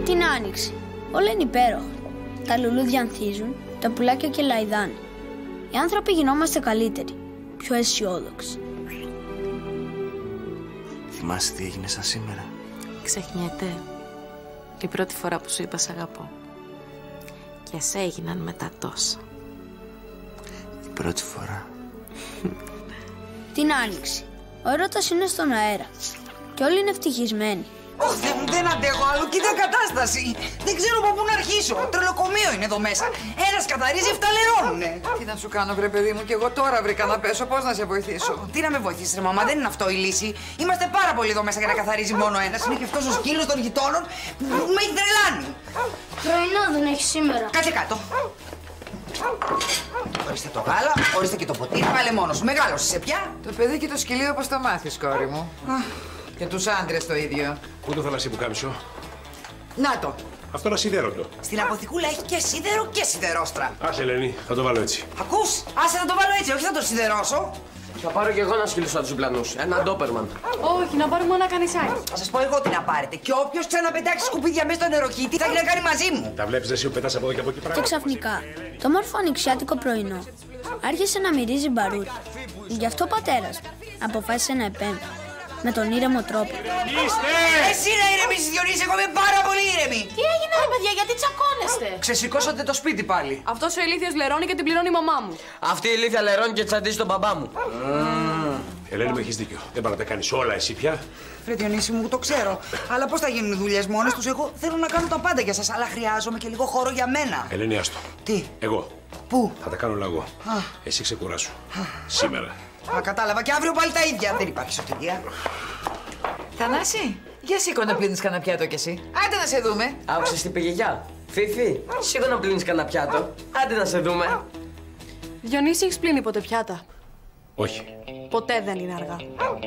Την άνοιξη. Όλα είναι υπέροχα. Τα λουλούδια ανθίζουν, τα πουλάκια κελαϊδάνε. Οι άνθρωποι γινόμαστε καλύτεροι, πιο αισιόδοξοι. Θυμάσαι τι έγινε σαν σήμερα? Ξεχνιέται. Η πρώτη φορά που σου είπα σ' αγαπώ. Και σε έγιναν μετά τόσα. Η πρώτη φορά. Την άνοιξη. Ο έρωτας είναι στον αέρα. Και όλοι είναι ευτυχισμένοι. Δεν αντέχω άλλο, κοίτα κατάσταση. Δεν ξέρω από πού να αρχίσω. Τρελοκομείο είναι εδώ μέσα. Ένας καθαρίζει, 7 λερώνουνε. Τι να σου κάνω, βρε παιδί μου, και εγώ τώρα βρήκα να πέσω. Πώς να σε βοηθήσω? Τι να με βοηθήσει, ρε μαμά, δεν είναι αυτό η λύση. Είμαστε πάρα πολλοί εδώ μέσα για να καθαρίζει μόνο ένας. Είναι και αυτός ο σκύλος των γειτόνων που με έχει τρελάνει. Πρωινό δεν έχει σήμερα. Κάτσε κάτω. Ορίστε το γάλα, ορίστε και το ποτήρι. Πάλε μόνος σου. Μεγάλωσες πια. Το παιδί και το σκυλίο πώς το μάθεις, κόρη μου? Και τους άντρες το ίδιο. Πού το θαλασσί που κάμισο? Να το. Αυτό είναι ασίδερωτο. Στην αποθηκούλα έχει και σίδερο και σιδερόστρα. Άσε, Ελένη, θα το βάλω έτσι. Ακούς, άσε να το βάλω έτσι, όχι θα το σιδερώσω. Θα πάρω κι εγώ ένα σκύλο από τους διπλανούς. Ένα ντόπερμαν. Όχι, να πάρουμε ένα κανισάκι. Θα σας πω εγώ τι να πάρετε. Και όποιος ξαναπετάξει σκουπίδια μέσα στο νεροκήτη θα έχει να κάνει μαζί μου. Τα βλέπεις εσύ που πετάς από εδώ και από εκεί πράγματα. Και ξαφνικά, το όμορφο ανοιξιάτικο πρωινό άρχισε να μυρίζει μπαρούτι. Γι' αυτό ο πατέρας αποφάσισε να επέμβει. Με τον ήρεμο τρόπο. Εσύ να ηρεμήσεις, Διονύση, εγώ είμαι πάρα πολύ ήρεμη. Τι έγινε, ρε παιδιά, γιατί τσακώνεστε? Ξεσηκώσατε το σπίτι πάλι. Αυτός ο ηλίθιος λερώνει και την πληρώνει η μαμά μου. Αυτή η ηλίθια λερώνει και τσαντίζει τον μπαμπά μου. Ελένη, μου έχεις δίκιο. Δεν πάνε να τα κάνεις όλα εσύ πια. Ρε Διονύση μου, το ξέρω. Αλλά πώς θα γίνουν οι δουλειές μόνες τους? Εγώ θέλω να κάνω τα πάντα για σας, αλλά χρειάζομαι και λίγο χώρο για μένα. Ελένη, άστο. Τι? Εγώ. Πού? Θα τα κάνω όλα εγώ. Εσύ ξεκουράσου. Σήμερα. Κατάλαβα, και αύριο πάλι τα ίδια. Δεν υπάρχει σωτηρία. Θανάση, για σήκω να πλύνεις κανένα πιάτο κι εσύ. Άντε να σε δούμε. Άκουσες τι πήγε γεια. Φίφη, σίγουρα να πλύνεις κανένα πιάτο. Άντε να σε δούμε. Διονύση, έχεις πλύνει ποτέ πιάτα? Όχι. Ποτέ δεν είναι αργά.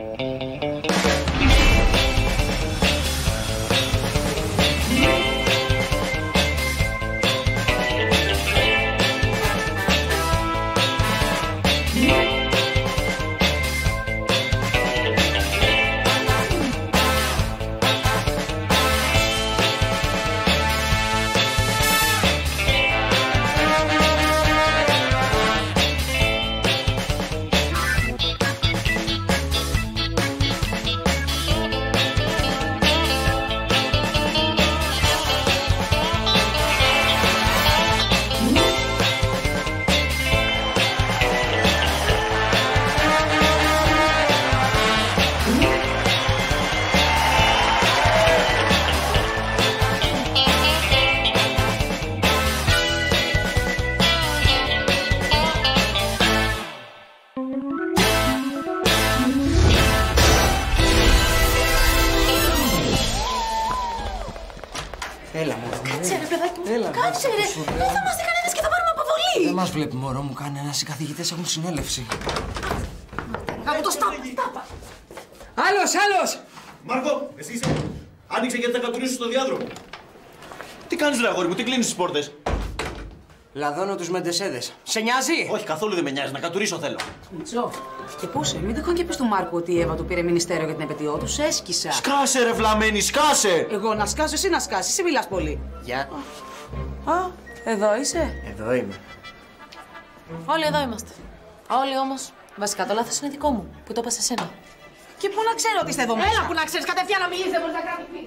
Έλα, μωρό. Κάτσε, ρε παιδάκι μου. Κάτσε, ρε. Δεν θα είμαστε κανένας και θα πάρουμε αποβολή. Δεν μας βλέπει, μωρό μου. Κανένας. Οι καθηγητές έχουν συνέλευση. Κάπου το στάπα. Άλλος! Μάρκο, εσύ είσαι. Άνοιξε γιατί θα κατουρίσω στο διάδρομο. Τι κάνεις, ρε αγόρι μου, τι κλείνεις τις πόρτες? Λαδώνω τους μεντεσέδες. Σε νοιάζει? Όχι, καθόλου δεν με νοιάζει, να κατουρίσω θέλω. Μητσό, και πούσε, μην τυχόν και πεις του Μάρκου ότι η Εύα του πήρε μηνυστέριο για την επετειό του, σε έσκισα. Σκάσε, ρε βλαμμένη, σκάσε! Εγώ να σκάσω, εσύ να σκάσεις, εσύ μιλάς πολύ. Γεια. Α, εδώ είσαι. Εδώ είμαι. Όλοι εδώ είμαστε. Όλοι όμως. Βασικά το λάθος είναι δικό μου, που το είπα σε σένα. Και πού να ξέρω ότι είστε εδώ μέσα. Έλα που να ξέρεις, κατευθείαν να μιλείς, δεν μπορείς να γράψεις.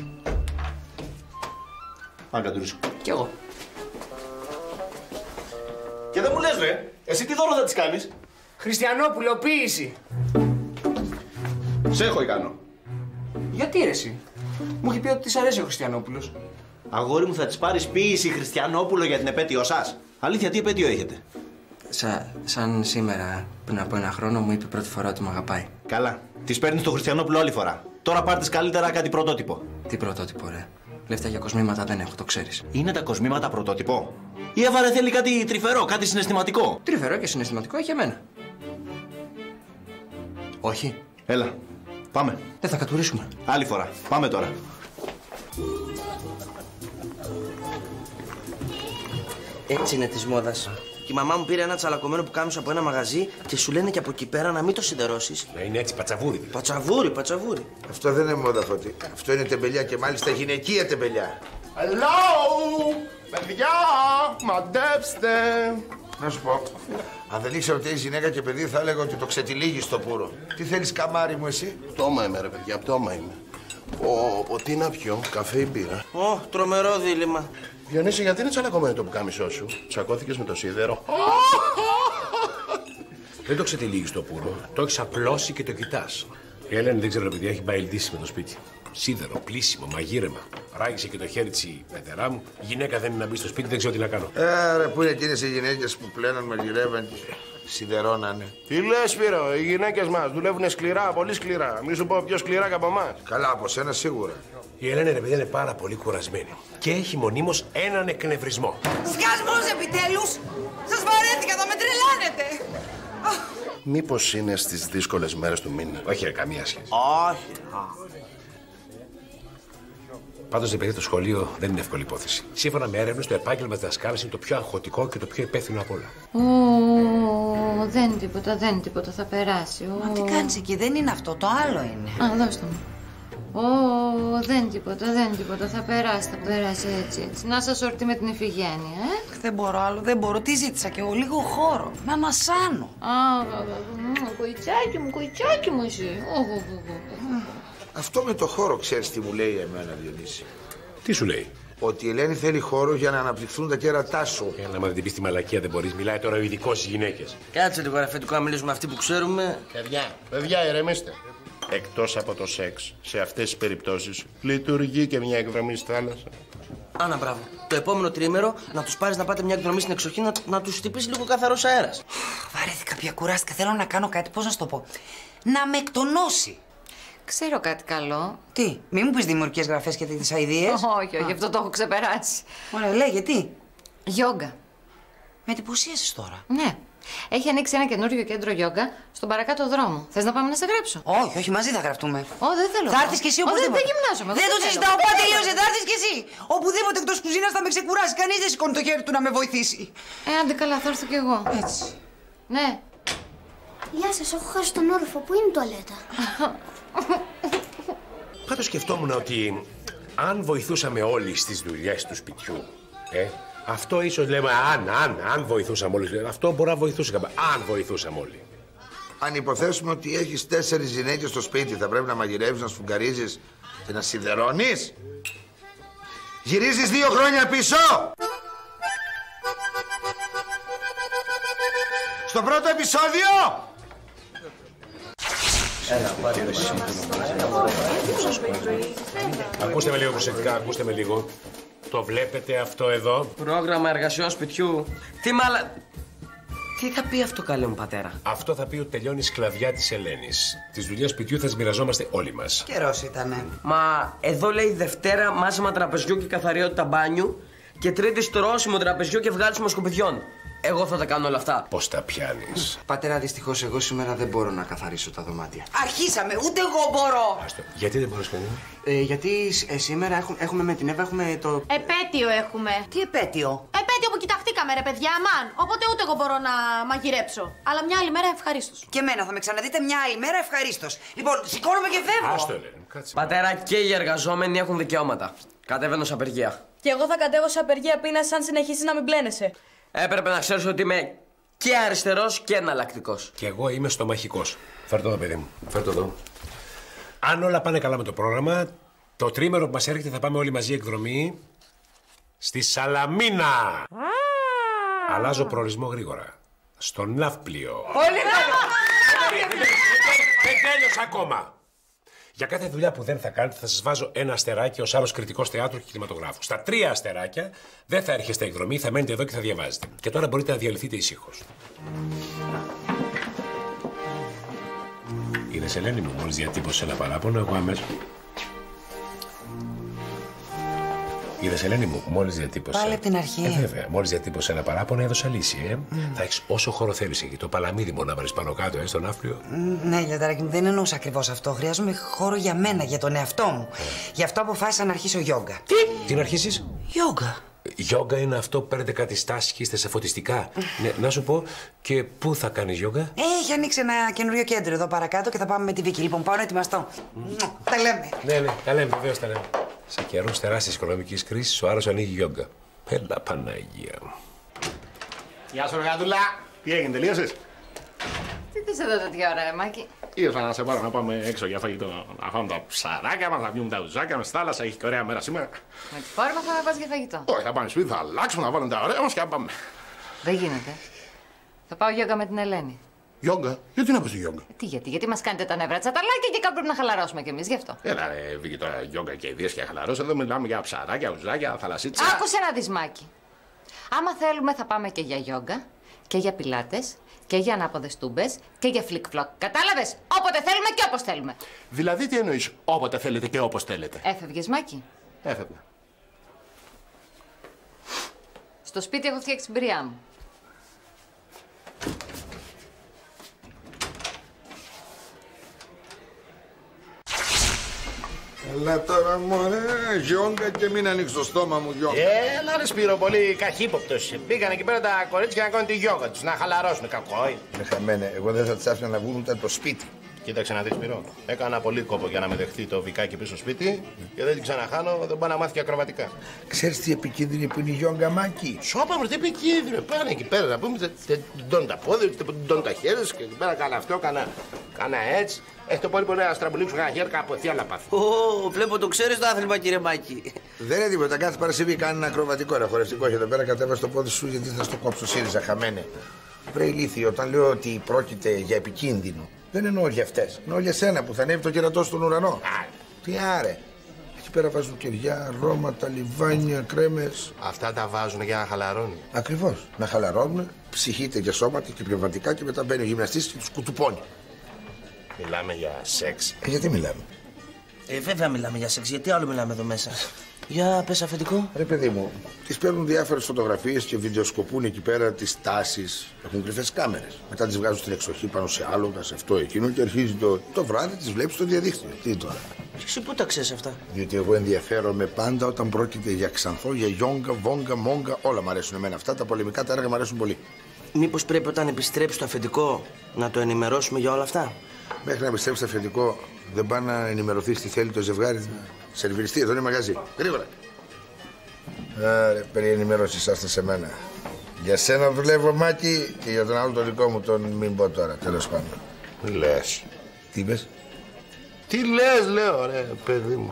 Αν κατουρίσω. Κι εγώ. Και δεν μου λες, ρε, εσύ τι δώρο θα της κάνεις? Χριστιανόπουλο, ποίηση. Σε έχω ικανό. Γιατί ρε εσύ? Μου έχει πει ότι της αρέσει ο Χριστιανόπουλος. Αγόρι μου, θα της πάρεις ποίηση Χριστιανόπουλο για την επέτειό σας? Αλήθεια, τι επέτειο έχετε? Σαν σήμερα, πριν από ένα χρόνο, μου είπε πρώτη φορά ότι με αγαπάει. Καλά. Της παίρνεις το Χριστιανόπουλο άλλη φορά. Τώρα πάρτες καλύτερα κάτι πρωτότυπο. Τι πρωτότυπο, ρε? Λεφτά για κοσμήματα δεν έχω, το ξέρεις. Είναι τα κοσμήματα πρωτότυπο? Η Εύα ρε θέλει κάτι τρυφερό, κάτι συναισθηματικό. Τρυφερό και συναισθηματικό έχει εμένα. Όχι. Έλα, πάμε. Δεν θα κατουρίσουμε. Άλλη φορά. Πάμε τώρα. Έτσι είναι της μόδας. Και η μαμά μου πήρε ένα τσαλακωμένο που κάμισε από ένα μαγαζί και σου λένε και από εκεί πέρα να μην το σιδερώσεις. Να είναι έτσι, πατσαβούρι. Πατσαβούρι. Αυτό δεν είναι μόδα, Φώτη. Αυτό είναι τεμπελιά και μάλιστα γυναικεία τεμπελιά. Hello! Παιδιά, μαντέψτε! Να σου πω, αν δεν ήξερα ότι έχεις γυναίκα και παιδί, θα έλεγα ότι το ξετυλίγεις το πουρο. Τι θέλεις, καμάρι μου, εσύ? Πτώμα είμαι, ρε παιδιά, πτώμα είμαι. Τι να πιω, καφέ ή μπύρα? Τρομερό δίλημμα. Διονύση, γιατί είναι τσαλακωμένο το πουκάμισό σου? Τσακώθηκες με το σίδερο? Δεν το ξετυλίγεις το πουρο, το έχεις απλώσει και το κοιτάς. Η Ελένη δεν ξέρω, παιδιά, έχει μπαιλτήσει με το σπίτι. Σίδερο, πλήσιμο, μαγείρεμα. Ράγισε και το χέρι της η πεθερά μου. Η γυναίκα δεν είναι να μπει στο σπίτι, δεν ξέρω τι να κάνω. Ρε, πού είναι εκείνες οι γυναίκες που πλένουν, μαγειρεύουν και σιδερώνανε? Τι λες, Σπύρο, οι γυναίκες μας δουλεύουν σκληρά, πολύ σκληρά. Μη σου πω πιο σκληρά και από εμάς. Καλά, από σένα σίγουρα. Η Ελένη, ρε παιδιά, είναι πάρα πολύ κουρασμένη. Και έχει μονίμως έναν εκνευρισμό. Σκασμός επιτέλους! Σας βαρέθηκα, θα με τρελάνετε! Μήπως είναι στις δύσκολες μέρες του μήνα? Όχι, ρε, καμία σχέση. Όχι. Πάντως, ρε παιδιά, το σχολείο δεν είναι εύκολη υπόθεση. Σύμφωνα με έρευνες, το επάγγελμα της δασκάλας είναι το πιο αγχωτικό και το πιο υπεύθυνο απ' όλα. Δεν είναι τίποτα, δεν είναι τίποτα, θα περάσει. Μα τι κάνεις εκεί, δεν είναι αυτό, το άλλο είναι. Α, δώστε μου. Δεν είναι τίποτα, δεν είναι τίποτα, θα περάσει έτσι. Να σας ορτεί με την Ιφηγένεια, Δεν μπορώ άλλο, δεν μπορώ. Τι ζήτησα κι εγώ, λίγο χώρο. Να ανασάνω. Κοϊτσάκι μου εσύ. Αυτό με το χώρο, ξέρεις τι μου λέει εμένα, Διονύση? Τι σου λέει? Ότι η Ελένη θέλει χώρο για να αναπτυχθούν τα κέρατά σου. Έλα, μα δεν την πεις τη μαλακία, δεν μπορείς. Μιλάει τώρα ο ειδικός στις γυναίκες. Κάτσε λίγο, αφεντικό, να μιλήσουμε αυτοί που ξέρουμε. Παιδιά, ηρεμήστε. Εκτός από το σεξ, σε αυτές τις περιπτώσεις, λειτουργεί και μια εκδρομή στη θάλασσα. Άνα, μπράβο. Το επόμενο τρίμερο να τους πάρεις να πάτε μια εκδρομή στην εξοχή, να τους χτυπήσει λίγο καθαρός αέρας. Βαρέθηκα πια, κουράστηκα. Θέλω να κάνω κάτι, πώς να σου το πω. Να με εκτονώσει. Ξέρω κάτι καλό. Τι, μη μου πεις δημιουργικές γραφές και τις αηδίες. Όχι, αυτό το έχω ξεπεράσει. Ωραία, λέγε, τι? Γιόγκα. Με εντυπωσίασες τώρα. Ναι. Έχει ανοίξει ένα καινούριο κέντρο γιόγκα στον παρακάτω δρόμο. Θες να πάμε να σε γράψω? Όχι, όχι, μαζί θα γραφτούμε. Δεν θέλω. Θα έρθεις κι εσύ οπουδήποτε. Δεν γυμνάζομαι. Δεν το συζητάω, πάτε τελείωσε, θα έρθεις κι εσύ. Οπουδήποτε εκτός κουζίνας θα με ξεκουράσει. Κανείς δεν σηκώνει το χέρι του να με βοηθήσει. Άντε καλά, θα έρθω κι εγώ. Έτσι. Ναι. Γεια σας, έχω χάσει τον όροφο. Πού είναι η τουαλέτα? Πάντως σκεφτόμουν ότι αν βοηθούσαμε όλοι στις δουλειές του σπιτιού, αυτό ίσως λέμε αν βοηθούσαμε όλοι. Αυτό μπορεί να βοηθούσε κάποιο. Αν βοηθούσαμε όλοι. Αν υποθέσουμε ότι έχεις 4 γυναίκες στο σπίτι, θα πρέπει να μαγειρεύεις, να σφουγγαρίζεις και να σιδερώνεις. Γυρίζεις 2 χρόνια πίσω! Στο πρώτο επεισόδιο! Ακούστε με λίγο προσεκτικά, ακούστε με λίγο. Το βλέπετε αυτό εδώ? Πρόγραμμα εργασιών σπιτιού. Τι θα πει αυτό, καλέ μου πατέρα? Αυτό θα πει ότι τελειώνει η σκλαβιά της Ελένης. Τις δουλειές σπιτιού θα τις μοιραζόμαστε όλοι μας. Καιρός ήτανε. Μα εδώ λέει Δευτέρα μάζεμα τραπεζιού και καθαριότητα μπάνιου και Τρίτη στρώσιμο τραπεζιού και βγάλισιμο σκουπιδιών. Εγώ θα τα κάνω όλα αυτά. Πώς τα πιάνεις? Πατέρα, δυστυχώς εγώ σήμερα δεν μπορώ να καθαρίσω τα δωμάτια. Αρχίσαμε, ούτε εγώ μπορώ. Γιατί δεν μπορείς κανένα? Γιατί σήμερα έχουμε με την Εύα το... Επέτειο έχουμε. Τι επέτειο? Επέτειο που κοιταχτήκαμε, ρε παιδιά, αμάν. Οπότε ούτε εγώ μπορώ να μαγειρέψω. Αλλά μια άλλη μέρα ευχαρίστως. Και εμένα θα με ξαναδείτε μια άλλη μέρα ευχαρίστως. Λοιπόν, σηκώνομαι και φεύγω. Άστο, Ελένη, κάτσε. Πατέρα, και οι εργαζόμενοι έχουν δικαιώματα. Κατεβαίνω σε απεργία. Και εγώ θα κατέβω σε απεργία πείνας αν συνεχίσεις να μην μπλένεσαι. Έπρεπε να ξέρεις ότι είμαι και αριστερός και εναλλακτικός. Και εγώ είμαι στομαχικός. Φέρ' το εδώ, παιδί μου. Φέρ' το εδώ. Αν όλα πάνε καλά με το πρόγραμμα, το τρίμερο που μας έρχεται θα πάμε όλοι μαζί εκδρομή στη Σαλαμίνα. Αλλάζω προορισμό γρήγορα. Στο Ναύπλιο. Πολύ καλό. Δεν τέλειωσα ακόμα. Για κάθε δουλειά που δεν θα κάνετε, θα σας βάζω ένα αστεράκι ως άλλος κριτικός θεάτρου και κινηματογράφου. Στα 3 αστεράκια δεν θα έρχεστε εκδρομή, θα μένετε εδώ και θα διαβάζετε. Και τώρα μπορείτε να διαλυθείτε ησύχως. Είδες, Ελένη μου, μόλις διατύπωσε ένα παράπονο, εγώ αμέσως. Είδες, Ελένη μου, μόλις διατύπωσε. Πάλι από την αρχή. Βέβαια, μόλις διατύπωσε ένα παράπονο, έδωσα λύση, Θα έχεις όσο χώρο θέλεις εκεί. Το παλαμίδι μόνο να βρεις πάνω κάτω, στον Ναύπλιο. Ναι, Λιονταράκι μου, δεν εννοούσα ακριβώς αυτό. Χρειάζομαι χώρο για μένα, για τον εαυτό μου. Γι' αυτό αποφάσισα να αρχίσω γιόγκα. Τι να αρχίσεις? Γιόγκα. Γιόγκα είναι αυτό που παίρνετε κάτι στάσεις και είστε σε φωτιστικά. Ναι, να σου πω, και πού θα κάνεις γιόγκα? Έχει ανοίξει ένα καινούριο κέντρο εδώ παρακάτω και θα πάμε με τη Βίκη. Λοιπόν, πάω να ετοιμαστώ. Τα λέμε. Ναι, τα λέμε, βεβαίως τα λέμε. Σε καιρούς τεράστιας οικονομικής κρίσης, ο άλλος ανοίγει γιόγκα. Έλα Παναγία μου. Γεια σου, Γατούλα. Τι έγινε, τελείωσες? Τι θες εδώ τέτοια ώρα, Μάκη? Ήρθα να σε πάρω να πάμε έξω για φαγητό. Να φάμε τα ψαράκια μας, να πιούμε τα ουζάκια μας στη θάλασσα. Έχει και ωραία μέρα σήμερα. Με τη φόρμα θα πας για φαγητό. Όχι, θα πάμε σπίτι, θα αλλάξουμε, να βάλουμε τα ωραία μας και να πάμε. Δεν γίνεται. Θα πάω γιόγκα με την Ελένη. Γιόγκα? Γιατί να πας στη γιόγκα? Γιατί μας κάνετε τα νεύρα τσαταλάκια και κάπου πρέπει να χαλαρώσουμε κι εμείς γι' αυτό. Έλα, ρε, Βίκη, τώρα γιόγκα και ιδίες και χαλαρός. Εδώ μιλάμε για ψαράκια, ουζάκια, θαλασσίτσα. Άκουσε να δεις, Μάκη. Άμα θέλουμε θα πάμε και για γιόγκα και για πιλάτες και για ανάποδες τούμπες και για φλικ-φλοκ. Κατάλαβες? Όποτε θέλουμε και όπως θέλουμε. Δηλαδή τι εννοείς όποτε θέλετε και όπως θέλετε? Έφευγες, Μάκη? Έφευγα. Στο σπίτι έχω φτιάξει την πυριά μου. Έλα τώρα μωρέ, γιόγκα και μην ανοίξει το στόμα μου, γιόγκα. Έλα ρε Σπύρο, πολύ καχύποπτος. Πήγαν εκεί πέρα τα κορίτσια να κάνουν τη γιόγκα τους, να χαλαρώσουν. Κακό. Με χαμένε, εγώ δεν θα τις άφηνα να βγουν ούτε από το σπίτι. Κοίταξε να δεις, Σπύρο. Έκανα πολύ κόπο για να με δεχτεί το Βικάκι πίσω στο σπίτι και δεν την ξαναχάνω, δεν πάω να μάθει και ακροβατικά. Ξέρεις τι επικίνδυνη που είναι η γιόγκα, Μάκη? Σώπα μου, τι επικίνδυνο. Πάνε εκεί πέρα να πούμε, ντών τα πόδια, ντών τα χέρια και εκεί πέρα κάνα αυτό, κάνα έτσι. Έχει το πολύ πολύ να στραμπουλήξω ένα χέρι κάπου ευθεία να πάθει. Βλέπω το ξέρεις το άθλημα, κύριε Μάκη. Δεν είναι τίποτα. Κάθε Παρασκευή κάνει ένα ακροβατικό, ένα χορευτικό. Εδώ πέρα κατέβασε το πόδι σου γιατί θα στο κόψω ΣΥΡΙΖΑ, χαμένε. Βρε ηλίθιο, όταν λέω ότι πρόκειται για επικίνδυνο, δεν εννοώ για αυτές. Εννοώ για σένα που θα ανέβει το κερατό στον ουρανό. Τι άρε. Εκεί πέρα βάζουν κεριά, αρώματα, λιβάνια, κρέμες. Αυτά τα βάζουν για να χαλαρώνει. Ακριβώς. Να χαλαρώνουν, ψυχείται για σώματα και πνευματικά και μετά μπαίνει ο γυμναστής και τους κουτουπώνει. Μιλάμε για σεξ. Γιατί μιλάμε? Βέβαια μιλάμε για σεξ. Γιατί άλλο μιλάμε εδώ μέσα? Για πες αφεντικό. Ρε παιδί μου, τις παίρνουν διάφορες φωτογραφίες και βιντεοσκοπούν εκεί πέρα τις τάσεις. Έχουν κρυφές κάμερες. Μετά τις βγάζουν στην εξοχή πάνω σε άλογα, σε αυτό εκείνο και αρχίζει το βράδυ τις βλέπεις στο διαδίκτυο. Τι τώρα? Εσύ πού τα ξέρεις αυτά? Διότι εγώ ενδιαφέρομαι πάντα όταν πρόκειται για ξανθό, για γιόγκα, βόγκα, μόγκα. Όλα μου αρέσουν εμένα αυτά. Τα πολεμικά τα έργα μου αρέσουν πολύ. Μήπως πρέπει όταν επιστρέψει το αφεντικό να το ενημερώσουμε για όλα αυτά? Μέχρι να επιστρέψει το αφεντικό, δεν πάει να ενημερωθεί τι θέλει το ζευγάρι. Σερβιριστή, εδώ είναι μαγαζί. Γρήγορα. Άρε, περί ενημέρωση είσαστε σε μένα. Για σένα δουλεύω, Μάκη, και για τον άλλο το δικό μου τον μην πω τώρα, τέλος πάντων. Τι λες? Τι είπες? Τι λες, λέω, ρε παιδί μου.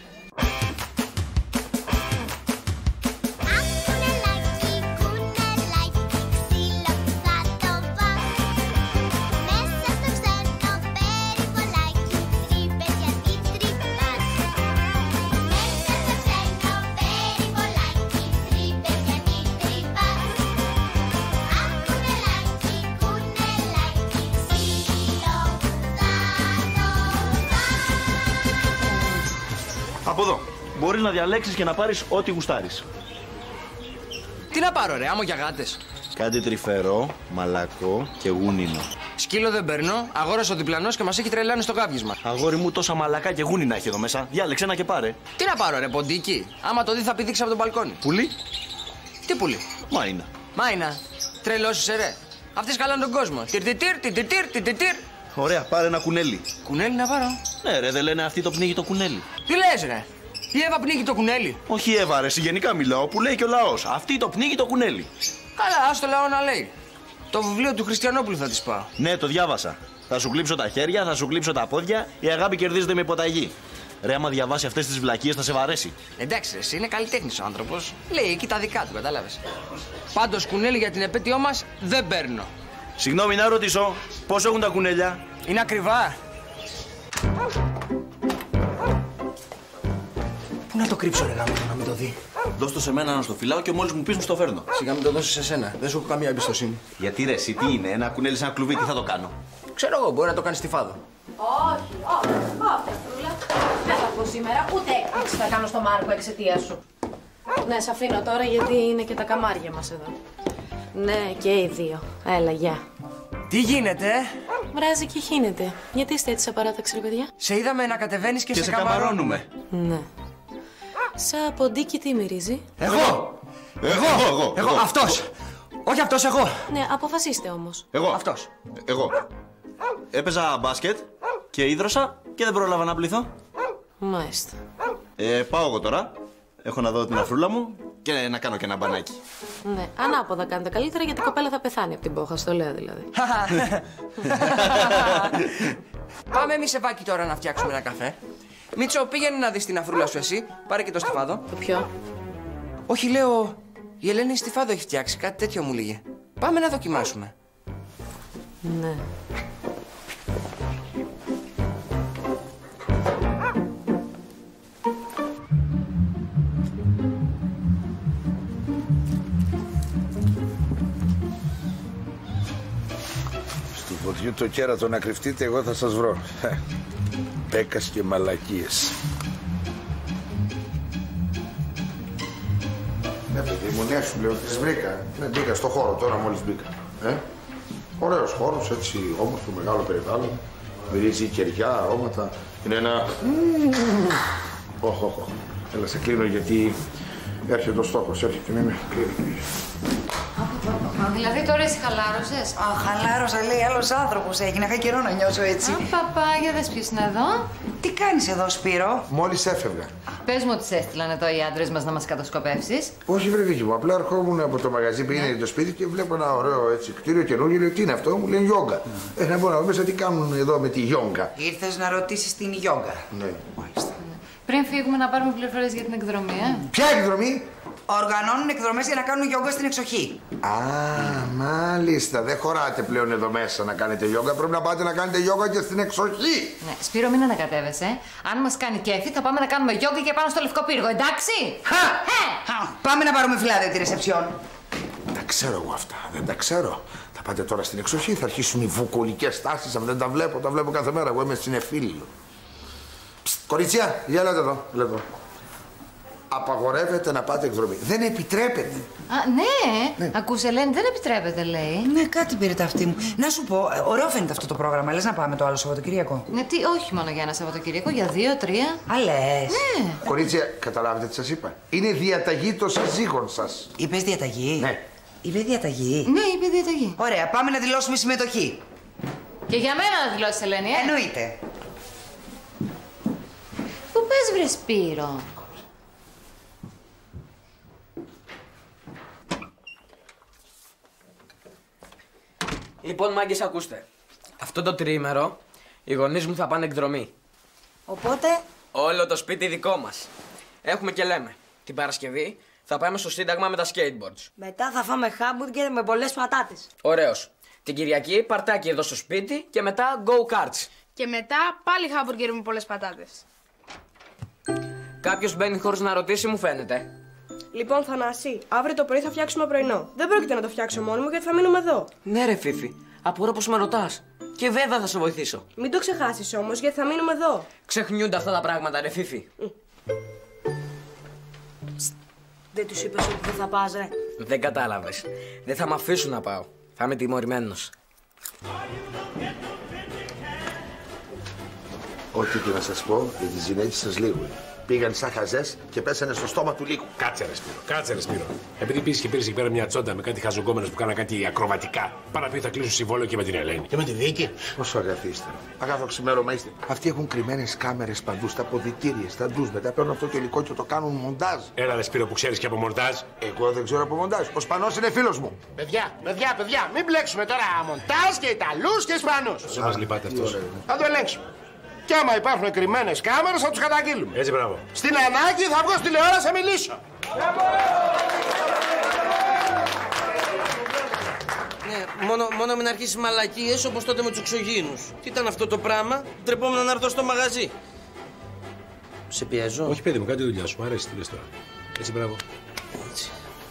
Από εδώ. Μπορείς να διαλέξεις και να πάρεις ό,τι γουστάρεις. Τι να πάρω, ρε, άμμο για γάτες? Κάτι τρυφερό, μαλακό και γούνινο. Σκύλο δεν παίρνω, αγόρασα ο διπλανός και μας έχει τρελάνει στο κάπνισμα. Αγόρι μου, τόσα μαλακά και γούνινα έχει εδώ μέσα. Διάλεξε ένα και πάρε. Τι να πάρω, ρε, ποντίκι? Άμα το δει θα πηδήξει από τον μπαλκόνι. Πουλί. Τι πουλί? Μάινα. Μάινα. Τρελός είσαι, ρε. Αυτές χαλάνε τον κόσμο. Τυρ. Ωραία, πάρε ένα κουνέλι. Κουνέλι να πάρω? Ναι, ρε, δεν λένε αυτοί το πνίγει το κουνέλι. Τι λες, ρε? Η Εύα πνίγει το κουνέλι. Όχι η Εύα, ρε, γενικά μιλάω, που λέει και ο λαός. Αυτή το πνίγει το κουνέλι. Καλά, ας το λαό να λέει. Το βιβλίο του Χριστιανόπουλου θα της πάω. Ναι, το διάβασα. Θα σου κλείψω τα χέρια, θα σου κλείψω τα πόδια. Η αγάπη κερδίζεται με υποταγή. Ρε, άμα διαβάσει αυτές τις βλακίες θα σε βαρέσει. Εντάξει, ρε, εσύ είναι καλλιτέχνης ο άνθρωπος. Λέει εκεί τα δικά του, κατάλαβες. Πάντως κουνέλι για την επέτειό μας δεν παίρνω. Συγγνώμη, να ρωτήσω, πόσο έχουν τα κουνέλια? Είναι ακριβά. Πού να το κρύψω, ρε γάμο, να μην το δει? Δώσ' το σε μένα να στο φυλάω και μόλις μου πεις μου στο φέρνω. Σιγά μην το δώσεις σε σένα. Δεν σου έχω καμία εμπιστοσύνη. Γιατί ρε, εσύ τι είναι, ένα κουνέλι σε ένα κλουβί, τι θα το κάνω? Ξέρω εγώ, μπορεί να το κάνεις στη φάδο. Όχι, Πετρούλα. Δεν θα πω σήμερα, ούτε έκπληξη θα κάνω στο Μάρκο εξαιτίας σου. Ναι, σε αφήνω τώρα γιατί είναι και τα καμάρια μας εδώ. Ναι, και οι δύο. Έλα, γεια. Τι γίνεται, Βράζει και χύνεται. Γιατί είστε έτσι σε παράταξη, ρε παιδιά? Σε είδαμε να κατεβαίνεις και σε καμαρώνουμε. Ναι. Σαν ποντίκι τι μυρίζει? Εγώ! Εγώ. Αυτός. Όχι αυτός, εγώ. Ναι, αποφασίστε όμως. Εγώ. Αυτός. Εγώ. Έπαιζα μπάσκετ και ίδρωσα και δεν πρόλαβα να πληθώ. Μάλιστα. Πάω εγώ τώρα. Έχω να δω την αφρούλα μου και να κάνω και ένα μπανάκι. Ναι, ανάποδα κάνετε καλύτερα γιατί η κοπέλα θα πεθάνει από την πόχα, στο λέω δηλαδή. Πάμε εμείς σε Βάκη τώρα να φτιάξουμε ένα καφέ. Μίτσο, πήγαινε να δεις την αφρούλα σου εσύ. Πάρε και το στιφάδο. Το ποιο? Όχι, λέω, η Ελένη στιφάδο έχει φτιάξει, κάτι τέτοιο μου λέγε. Πάμε να δοκιμάσουμε. Ναι. Στου φωτιού το κέρατο να κρυφτείτε, εγώ θα σας βρω. Πέκας και μαλακίες. Ναι, παιδί μου, ναι, σου λέω, τις βρήκα. Ναι, μπήκα στο χώρο τώρα, μόλις μπήκα. Ωραίος χώρος, έτσι, όμορφο, μεγάλο περιβάλλον. Μυρίζει κεριά, αρώματα. Είναι ένα... Οχ. Έλα, σε κλείνω γιατί έρχεται ο στόχος, έρχεται, ναι, κλείνει. Δηλαδή τώρα εσύ χαλάρωσες? Χαλάρωσα, λέει, άλλος άνθρωπος έγινε. Είχα καιρό να νιώσω έτσι. Παπάγια, δες ποιος είναι εδώ. Τι κάνεις εδώ, Σπύρο? Μόλις έφευγα. Πες μου ότι σε έστειλαν εδώ οι άντρες μας να μας κατασκοπεύσεις. Όχι, βρε δίκη μου. Απλά ερχόμουν από το μαγαζί που είναι το σπίτι και βλέπω ένα ωραίο έτσι, κτίριο καινούργιο. Λέω, τι είναι αυτό, μου λένε γιόγκα. Να μπορώ να μέσα τι κάνουν εδώ με τη γιόγκα. Ήρθες να ρωτήσεις την γιόγκα. Ναι, μάλιστα. Πριν φύγουμε να πάρουμε πληροφορίες για την εκδρομή, Ποια εκδρομή? Οργανώνουν εκδρομές για να κάνουν γιόγκα στην εξοχή. Μάλιστα. Δεν χωράτε πλέον εδώ μέσα να κάνετε γιόγκα. Πρέπει να πάτε να κάνετε γιόγκα και στην εξοχή. Ναι, Σπύρο, μην ανακατεύεσαι. Αν μας κάνει κέφι, θα πάμε να κάνουμε γιόγκα και πάνω στο Λευκό Πύργο, εντάξει? Πάμε να πάρουμε φυλάδια τη ρεσεψιόν. Τα ξέρω εγώ αυτά. Δεν τα ξέρω. Θα πάτε τώρα στην εξοχή, θα αρχίσουν οι βουκολικές τάσεις. Αν δεν τα βλέπω κάθε μέρα. Εγώ είμαι στην Εφήλιο. Κορίτσια, για έλατε εδώ. Απαγορεύεται να πάτε εκδρομή. Δεν επιτρέπεται. Ναι. Ακούσε, Ελένη, δεν επιτρέπεται, λέει. Ναι, κάτι πήρε τα αυτή μου. Να σου πω, ωραίο φαίνεται αυτό το πρόγραμμα. Λες να πάμε το άλλο Σαββατοκύριακο? Ναι, όχι μόνο για ένα Σαββατοκύριακο, για 2-3. Λες. Ναι. Κορίτσια, καταλάβετε τι σας είπα. Είναι διαταγή των συζύγων σας. Είπες διαταγή? Ναι. Είπε διαταγή? Ναι, είπε διαταγή. Ωραία, πάμε να δηλώσουμε συμμετοχή. Και για μένα να δηλώσεις, Ελένη, Εννοείται. Πού πες, βρε Σπύρο? Λοιπόν, μάγκες, ακούστε. Αυτό το τριήμερο οι γονείς μου θα πάνε εκδρομή. Οπότε, Όλο το σπίτι δικό μας. Έχουμε και λέμε. Την Παρασκευή θα πάμε στο Σύνταγμα με τα skateboards. μετά θα φάμε χάμπουργκερ με πολλές πατάτες. Ωραίος. Την Κυριακή παρτάκι εδώ στο σπίτι και μετά go karts. Και μετά πάλι χάμπουργκερ με πολλές πατάτες. Κάποιος μπαίνει χωρίς να ρωτήσει, μου φαίνεται. Λοιπόν, Θανάση, αύριο το πρωί θα φτιάξουμε πρωινό. Δεν πρόκειται να το φτιάξω μόνο μου γιατί θα μείνουμε εδώ. Ναι, ρε Φίφη. Απορώ πως με ρωτάς. Και βέβαια θα σε βοηθήσω. Μην το ξεχάσεις όμως γιατί θα μείνουμε εδώ. Ξεχνιούνται αυτά τα πράγματα, ρε Φίφη. Δεν τους είπες ότι δεν θα πας, ρε? Δεν κατάλαβες. Δεν θα με αφήσουν να πάω. Θα είμαι τιμωρημένος. Ό,τι και να σας πω, για τις γυναίκες σας λίγο. Πήγαν σαν χαζές και πέσανε στο στόμα του λύκου. Κάτσε ρε Σπύρο. Επειδή πήγες και πήρες εκεί πέρα μια τσόντα με κάτι χαζογκόμενες που κάναν κάτι ακροβατικά. Πάρα πει θα κλείσουν συμβόλαιο και με την Ελένη. Και με τη δίκη. Πόσο αγαθοί είστε. Αγάθο ξημέρωμα είστε. Αυτοί έχουν κρυμμένες κάμερες παντού, στα αποδυτήρια, στα ντους. Μετά παίρνουν αυτό το υλικό και το κάνουν μοντάζ. Έλα ρε Σπύρο που ξέρεις και από μοντάζ. Εγώ δεν ξέρω από μοντάζ. Ο Σπανός είναι φίλος μου. Παιδιά, μην μπλέξουμε τώρα μοντάζ και Ιταλούς και Ισπανούς. Σε μας λυπάται αυτός. Θα το ελέγξουμε. Και άμα υπάρχουν κρυμμένες κάμερες θα τους καταγγείλουμε. Έτσι, μπράβο. Στην ανάγκη θα βγω στη τηλεόραση να μιλήσω. Ναι, μόνο μην αρχίσεις μαλακίες όπως τότε με τους εξωγήινους. Τι ήταν αυτό το πράγμα, τρεπόμουν να έρθω στο μαγαζί. Σε πιέζω? Όχι παιδί μου, κάτι δουλειά σου, μου αρέσει τι λες τώρα. Έτσι, μπράβο. Έτσι.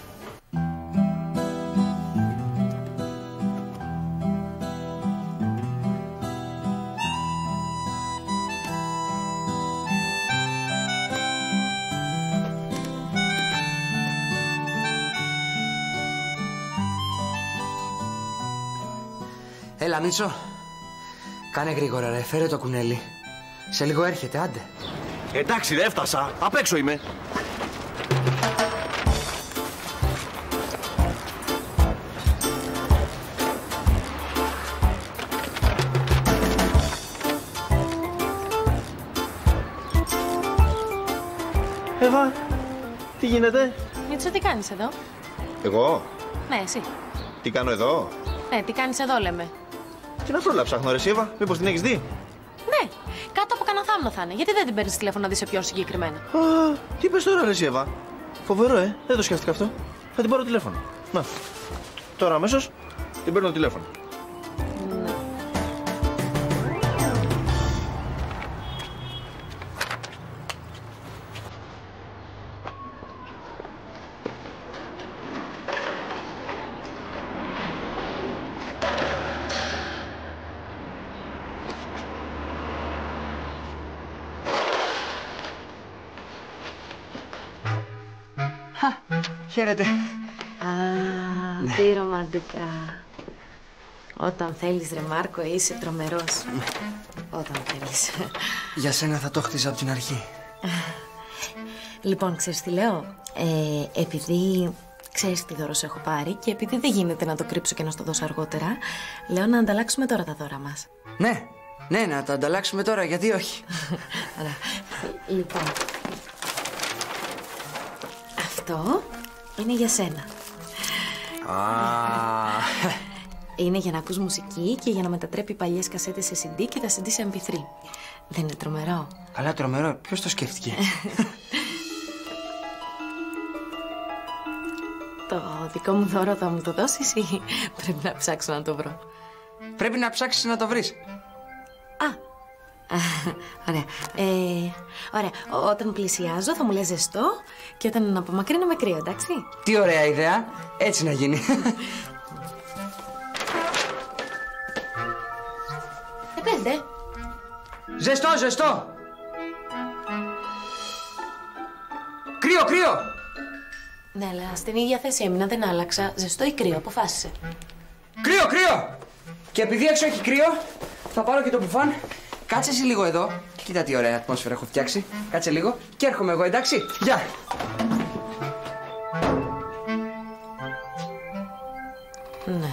Έλα, Μίτσο. Κάνε γρήγορα, ρε. Φέρε το κουνέλι. Σε λίγο έρχεται, άντε. Εντάξει, δεν έφτασα. Απ' έξω είμαι. Αχα, τι γίνεται? Μίτσο, τι κάνεις εδώ? Εγώ? Ναι, εσύ. Τι κάνω εδώ? Ναι, τι κάνεις εδώ, λέμε. Τι να πρόλα ψάχνω, ρε Εύα, μήπως την έχεις δει? Ναι, κάτω από κανένα θάμνο θα είναι. Γιατί δεν την παίρνεις τηλέφωνο να δεις σε ποιον συγκεκριμένα? Α, τι είπες τώρα, ρε Εύα. Φοβερό, δεν το σκέφτηκα αυτό. Θα την πάρω τηλέφωνο. Να, τώρα αμέσως την παίρνω τηλέφωνο. Χαίρετε. Α, τι ρομαντικά. Όταν θέλεις, ρε Μάρκο, είσαι τρομερός. Όταν θέλεις. Για σένα θα το χτίσα από την αρχή. Λοιπόν, ξέρεις τι λέω? Επειδή ξέρεις τι δώρο σου έχω πάρει και επειδή δεν γίνεται να το κρύψω και να στο δώσω αργότερα, λέω να ανταλλάξουμε τώρα τα δώρα μας. Ναι, να τα ανταλλάξουμε τώρα, γιατί όχι. Ωραία. Λοιπόν, αυτό είναι για σένα. Είναι για να ακούς μουσική και για να μετατρέπει παλιές κασέτες σε CD και τα CD σε MP3. Δεν είναι τρομερό? Καλά, τρομερό. Ποιος το σκέφτηκε? Το δικό μου δώρο θα μου το δώσεις ή πρέπει να ψάξω να το βρω? Πρέπει να ψάξεις να το βρεις. Ωραία. Ωραία. Όταν πλησιάζω θα μου λες ζεστό και όταν απομακρύνω με κρύο, εντάξει? Τι ωραία ιδέα. Έτσι να γίνει. Πέντε. Ζεστό, ζεστό. Κρύο, κρύο. Ναι, αλλά στην ίδια θέση έμεινα, δεν άλλαξα. Ζεστό ή κρύο, αποφάσισε. Κρύο, κρύο. Και επειδή έξω έχει κρύο, θα πάρω και το μπουφάν. Κάτσε εσύ λίγο εδώ. Κοίτα τι ωραία ατμόσφαιρα έχω φτιάξει. Κάτσε λίγο και έρχομαι εγώ, εντάξει? Γεια. Ναι.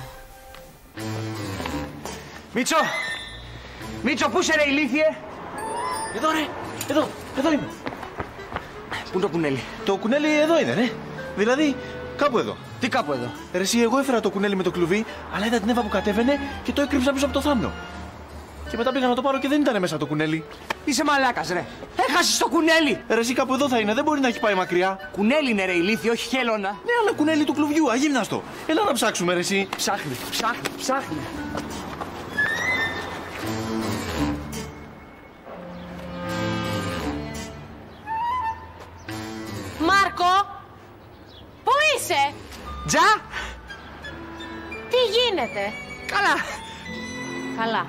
Μίτσο! Μίτσο, πού είσαι ρε ηλίθιε? Εδώ ρε, εδώ είμαι. Πού είναι το κουνέλι? Το κουνέλι εδώ είναι, ναι. Δηλαδή, κάπου εδώ. Τι κάπου εδώ? Ρε εσύ, εγώ έφερα το κουνέλι με το κλουβί, αλλά είδα την Εύα που κατέβαινε και το έκρυψα πίσω από το θάμνο. Και μετά πήγα να το πάρω και δεν ήταν μέσα το κουνέλι. Είσαι μαλάκας ρε. Έχασες το κουνέλι. Ρε εσύ, κάπου εδώ θα είναι, δεν μπορεί να έχει πάει μακριά. Κουνέλι είναι ρε ηλίθι, όχι χέλωνα. Ναι, αλλά κουνέλι του κλουβιού, αγύμναστο. Έλα να ψάξουμε ρε εσύ. Ψάχνει. Μάρκο! Πού είσαι? Τζα! Τι γίνεται? Καλά.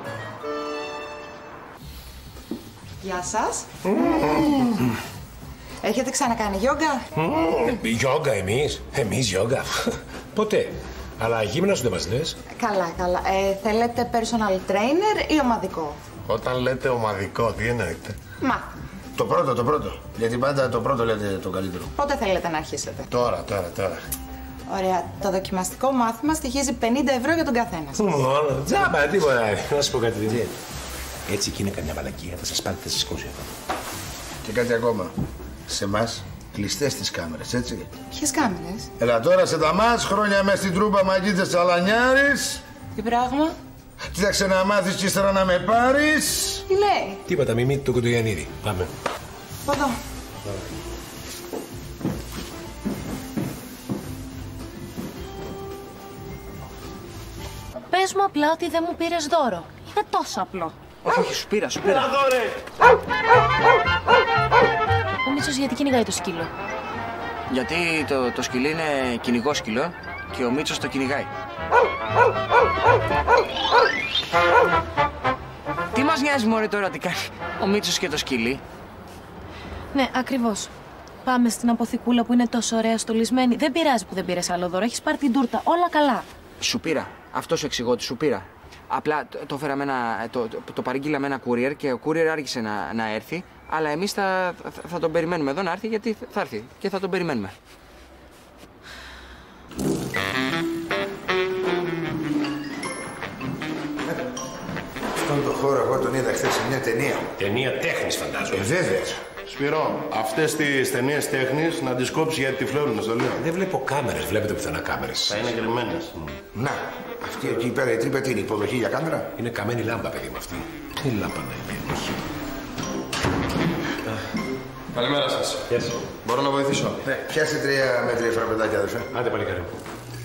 Γεια σας. Έχετε ξανακάνει γιόγκα? Γιόγκα εμείς? Εμείς γιόγκα? Ποτέ. Αλλά γύμναστο δεν μας λες? Καλά. Θέλετε personal trainer ή ομαδικό? Όταν λέτε ομαδικό, τι εννοείτε? Μάθημα. Το πρώτο. Γιατί πάντα το πρώτο λέτε το καλύτερο. Πότε θέλετε να αρχίσετε? Τώρα. Ωραία. Το δοκιμαστικό μάθημα στοιχίζει 50 ευρώ για τον καθένα. Μόνο, τζάμπα, τίποτα. Να σου πω κάτι τέτοιο. Έτσι και είναι καμιά μαλακία, θα σας πάρει, θα σας κόσει εδώ. Και κάτι ακόμα. Σε εμάς κλειστές τις κάμερες, έτσι. Ποιες κάμερες? Έλα τώρα σε τα μας, χρόνια μέσα στην τρούμπα Μαγκίτσες Τσαλανιάρης. Τι πράγμα? Τι θα ξαναμάθεις και ύστερα να με πάρεις? Τι λέει? Τίποτα, μη το Κοντογιαννίδη. Πάμε. Εδώ. Πες μου απλά ότι δεν μου πήρες δώρο. Είναι τόσο απλό. Όχι, σου πήρα. Έλα δώρε. Ο Μίτσος γιατί κυνηγάει το σκύλο? Γιατί το σκυλί είναι κυνηγό σκυλό και ο Μίτσος το κυνηγάει. Τι μας νοιάζει μωρέ τώρα τι κάνει ο Μίτσος και το σκυλί? Ναι, ακριβώς. Πάμε στην αποθηκούλα που είναι τόσο ωραία στολισμένη. Δεν πειράζει που δεν πήρες άλλο δώρο. Έχεις πάρει την τούρτα. Όλα καλά. Σου πήρα. Αυτό σου εξηγώ ότι σου πήρα. Απλά το φέρα με το παρήγγειλα με ένα courier και ο courier άργησε να έρθει. Αλλά εμείς θα τον περιμένουμε εδώ να έρθει γιατί θα έρθει και θα τον περιμένουμε. Αυτόν τον χώρο εγώ τον είδα χθες σε μια ταινία. Ταινία τέχνης φαντάζομαι. Βέβαια. Σπυρό, αυτές τις ταινίες τέχνης να τις κόψεις γιατί τυφλώνουν, στο λέω. Δεν βλέπω κάμερες, βλέπετε πουθενά κάμερες. Θα είναι κρυμμένες. Να, αυτή εκεί πέρα η τρύπα τι είναι, υποδοχή για κάμερα. Είναι καμένη λάμπα, παιδί μου αυτή. Τι λάμπα να είναι. Καλημέρα σας. Yes. Μπορώ να βοηθήσω. Ναι, πιάσε 3 μέτρια φραπεδάκια, αδερφέ. Άντε παλικάρι μου.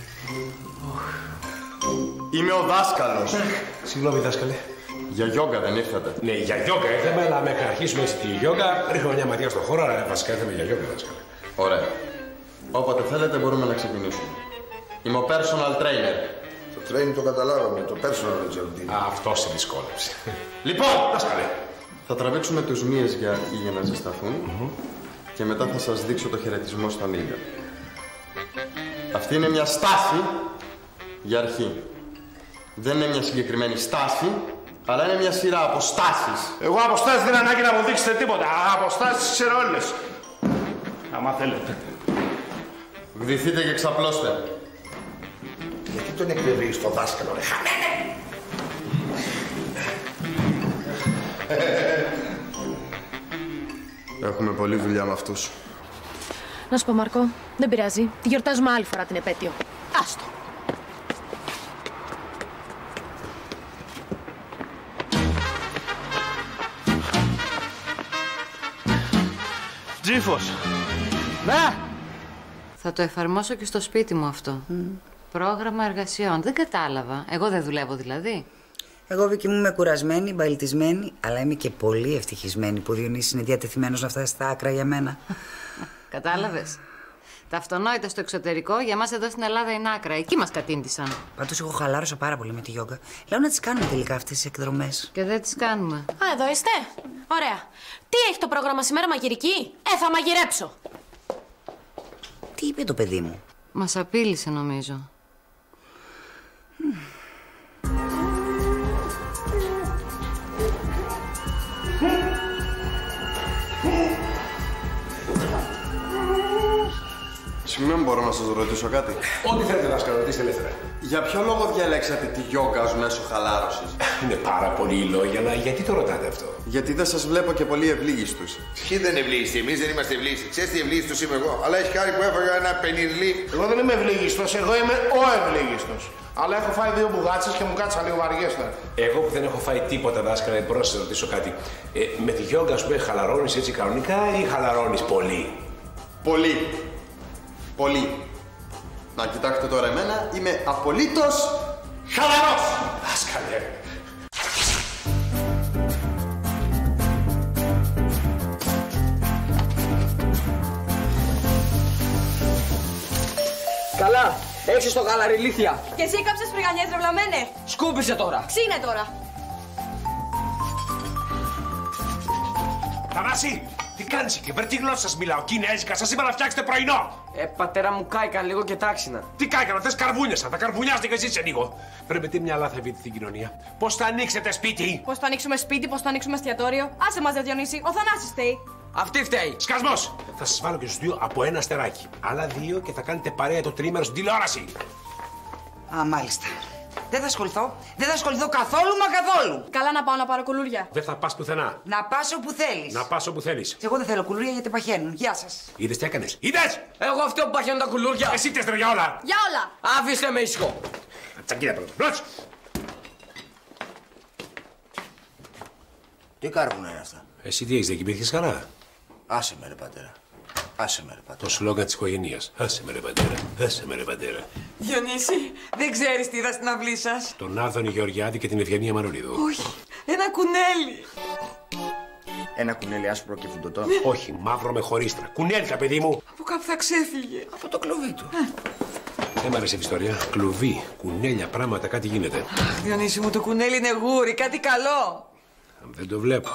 Είμαι ο δάσκαλος. Συγγνώμη, δάσκαλε. Για γιόγκα δεν ήρθατε. Ναι, για γιόγκα ήρθαμε, αλλά μέχρι να αρχίσουμε τη γιόγκα ρίχνουμε μια ματιά στον χώρο, αλλά βασικά ήρθαμε για γιόγκα, δάσκαλε. Ωραία. Όποτε θέλετε μπορούμε να ξεκινήσουμε. Είμαι ο personal trainer. Το training το καταλάβαμε, το personal δεν ξέρω τι. Αυτό σε δυσκόλεψε. Λοιπόν, δάσκαλε. Θα τραβήξουμε τους μύες για αρχή για να ζεσταθούν και μετά θα σας δείξω το χαιρετισμό στα μήλια. Αυτή είναι μια στάση για αρχή. Δεν είναι μια συγκεκριμένη στάση, αλλά είναι μια σειρά από στάσεις. Εγώ αποστάσεις δεν ανάγκη να μου δείξετε τίποτα. Αποστάσεις ξέρω όλες. Άμα θέλετε. Βδηθείτε και ξαπλώστε. Γιατί τον εκπαιδεύεις το δάσκαλο, ρε χαμένε! Έχουμε πολλή δουλειά με αυτούς. Να σου πω, Μάρκο, δεν πειράζει. Τη γιορτάζουμε άλλη φορά την επέτειο. Άστο. Τζίφος. Ναι. Θα το εφαρμόσω και στο σπίτι μου αυτό. Πρόγραμμα εργασιών. Δεν κατάλαβα. Εγώ δεν δουλεύω δηλαδή. Εγώ, Βίκυ μου, είμαι κουρασμένη, μπαλτισμένη, αλλά είμαι και πολύ ευτυχισμένη που ο Διονύσης είναι διατεθειμένος να φτάσει στα άκρα για μένα. Κατάλαβες. Τα αυτονόητα στο εξωτερικό για μας εδώ στην Ελλάδα είναι άκρα. Εκεί μας κατήντησαν. Πάντως, εγώ χαλάρωσα πάρα πολύ με τη γιόγκα. Λέω να τις κάνουμε τελικά αυτές τις εκδρομές. Και δεν τις κάνουμε. Α, εδώ είστε. Ωραία. Τι έχει το πρόγραμμα σήμερα, μαγειρική? Θα μαγειρέψω. Τι είπε το παιδί μου? Μας απείλησε νομίζω. Συγγνώμη, μπορώ να σας ρωτήσω κάτι? Ό,τι θέλετε, δάσκαλο, ρωτήστε ελεύθερα. Για ποιο λόγο διαλέξατε τη γιόγκα ως μέσο χαλάρωσης? Είναι πάρα πολύ λόγια, αλλά γιατί το ρωτάτε αυτό? Γιατί δεν σας βλέπω και πολύ ευλίγιστους. Ποιοι δεν είναι ευλίγιστοι, εμείς δεν είμαστε ευλίγιστοι. Ξέρεις τι ευλίγιστος είμαι εγώ, αλλά έχει χάρη που έφαγα ένα πενιρλί. Εγώ δεν είμαι ευλίγιστος, εγώ είμαι ο ευλίγιστος. Αλλά έχω φάει 2 μπουγάτσες και μου κάτσαν λίγο βαριές τώρα. Εγώ που δεν έχω φάει τίποτα, δάσκαλε, μπορώ να σας ρωτήσω κάτι. Με τη γιόγκα, ας πούμε, χαλαρώνεις έτσι κανονικά ή χαλαρώνεις πολύ? Πολύ. Πολύ. Να κοιτάξτε τώρα εμένα, είμαι απολύτως χαλαρός. Δάσκαλε. Καλά, έξω στο γαλαριλίθια. Και εσύ κάψες φρυγανιές ρευλαμένε. Σκούπισε τώρα. Ξύνε τώρα. Θανάση, τι κάνεις εκεί, βρε τι γλώσσα σας μιλάω, κινέζικα, σας είπα να φτιάξετε πρωινό. Πατέρα μου κάηκαν λίγο και τάξινα. Τι κάηκαν, αυτές καρβούνιασαν, θα καρβουνιάσετε κι εσείς σε λίγο. Βρε με τι μυαλά θα βγείτε στην κοινωνία. Πώς θα ανοίξετε σπίτι? Πώς θα ανοίξουμε σπίτι, πώς θα ανοίξουμε εστιατόριο. Άσε μας, Διονύση, ο Θανάσης φταίει. Αυτή φταίει. Σκασμός! Θα σας βάλω και στους 2 από 1 αστεράκι. Άλλα 2 και θα κάνετε παρέα το τρίμερο στην τηλεόραση. Α, μάλιστα. Δεν θα ασχοληθώ. Δεν θα ασχοληθώ καθόλου μα καθόλου. Καλά να πάω να πάρω κουλούρια. Δεν θα πας πουθενά. Να πας όπου θέλεις. Να πας όπου θέλεις. Εγώ δεν θέλω κουλούρια γιατί παχαίνουν. Γεια σας. Είδες τι έκανες. Είδες! Εγώ αυτό που παχαίνουν τα κουλούρια. Εσύ τεστρε για όλα. Για όλα. Άφησε με ήσυχο. Τσακίδα πρώτα. Μπρος! Τι κάρβουνα είναι αυτά? Εσύ τι έχεις, δεν κοιμήθηκες καλά? Άσε με ρε πατέρα. Άσε με ρε πατέρα. Το σλόγγαν της οικογένειας. Άσε με ρε πατέρα. Άσε με ρε πατέρα. Διονύση, δεν ξέρεις τι είδα στην αυλή σας? Τον Άδωνη Γεωργιάδη και την Ευγενία Μανολίδου. Όχι, ένα κουνέλι. Ένα κουνέλι άσπρο και φουντωτό. Όχι, μαύρο με χωρίστρα. Κουνέλικα, παιδί μου. Από κάπου θα ξέφυγε. Από το κλωβί του. Δεν μ' αρέσει η ιστορία. Κλουβί, κουνέλια, πράγματα, κάτι γίνεται. Αχ, Διονύση μου, το κουνέλι είναι γούρι, κάτι καλό. Δεν το βλέπω.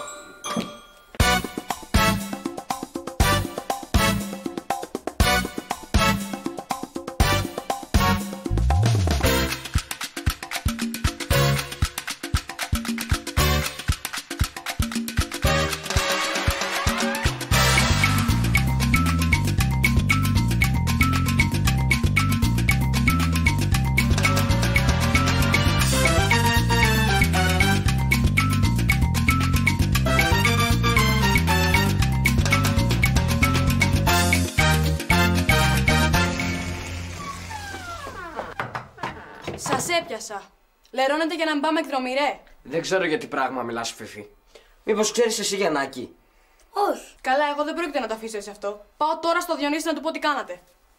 Σας έπιασα. Λερώνετε για να μην πάμε εκδρομή, ρε. Δεν ξέρω για τι πράγμα μιλάς, Φίφη. Μήπως ξέρεις εσύ, Γιαννάκη? Όχι. Καλά, εγώ δεν πρόκειται να το αφήσω έτσι αυτό. Πάω τώρα στο Διονύση να του πω τι κάνατε.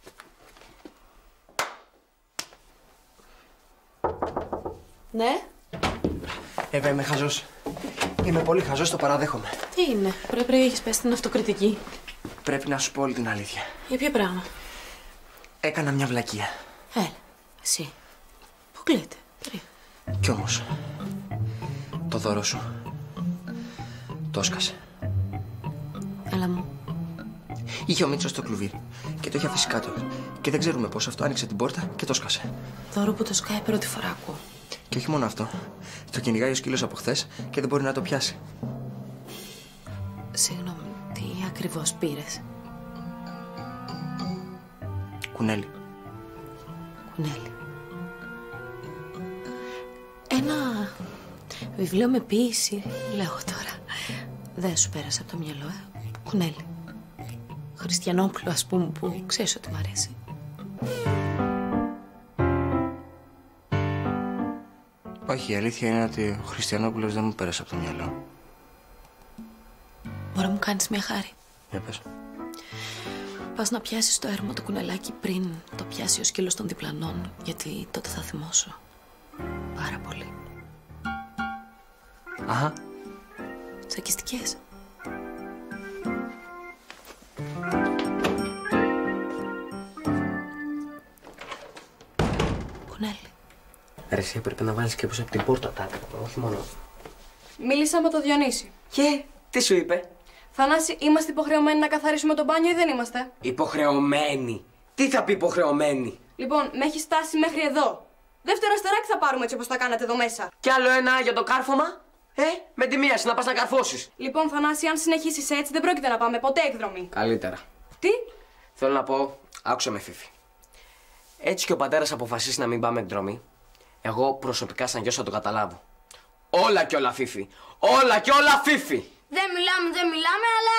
Ναι. Εύα, είμαι χαζός. Είμαι πολύ χαζός, το παραδέχομαι. Τι είναι, πρέπει να έχεις πέσει την αυτοκριτική. Πρέπει να σου πω όλη την αλήθεια. Για ποιο πράγμα? Έκανα μια βλακεία. Εσύ. Πού κλαίτε? Κι όμως, το δώρο σου το έσκασε. Έλα μου. Είχε ο Μίτσος στο κλουβί και το είχε αφήσει κάτω. Και δεν ξέρουμε πώς αυτό άνοιξε την πόρτα και το έσκασε. Δώρο που το σκάει πρώτη φορά ακούω. Και όχι μόνο αυτό. Το κυνηγάει ο σκύλος από χθες και δεν μπορεί να το πιάσει. Συγγνώμη, τι ακριβώς πήρες? Κουνέλι. Κουνέλι. Ένα βιβλίο με ποίηση, λέω τώρα. Δεν σου πέρασε από το μυαλό, Κουνέλι. Χριστιανόπουλο, ας πούμε, που ξέρεις ότι μ' αρέσει. Όχι, η αλήθεια είναι ότι ο Χριστιανόπουλος δεν μου πέρασε από το μυαλό. Μπορεί να μου κάνεις μια χάρη? Για πες. Πας να πιάσεις το έρμο το κουνελάκι πριν το πιάσει ο σκύλος των διπλανών, γιατί τότε θα θυμώσω. Πάρα πολύ. Αχα. Τσακιστικές. Κουνέλι. Ρε, εσύ έπρεπε να βάλεις και πίσω από την πόρτα τα όχι μόνο. Μίλησα με τον Διονύση. Και τι σου είπε? Θανάση, είμαστε υποχρεωμένοι να καθαρίσουμε το μπάνιο ή δεν είμαστε? Υποχρεωμένοι. Τι θα πει υποχρεωμένοι? Λοιπόν, με έχει στάσει μέχρι εδώ. Δεύτερο αστεράκι θα πάρουμε έτσι όπως τα κάνατε εδώ μέσα. Κι άλλο ένα για το κάρφωμα. Με τη μία να πας να καρφώσεις. Λοιπόν, Θανάση, αν συνεχίσεις έτσι, δεν πρόκειται να πάμε ποτέ εκδρομή. Καλύτερα. Τι? Θέλω να πω, άκουσα με, Φίφη. Έτσι και ο πατέρας αποφασίσει να μην πάμε εκδρομή, εγώ προσωπικά σαν γιος θα το καταλάβω. Όλα κι όλα, Φίφη. Όλα κι όλα, Φίφη. Δεν μιλάμε, αλλά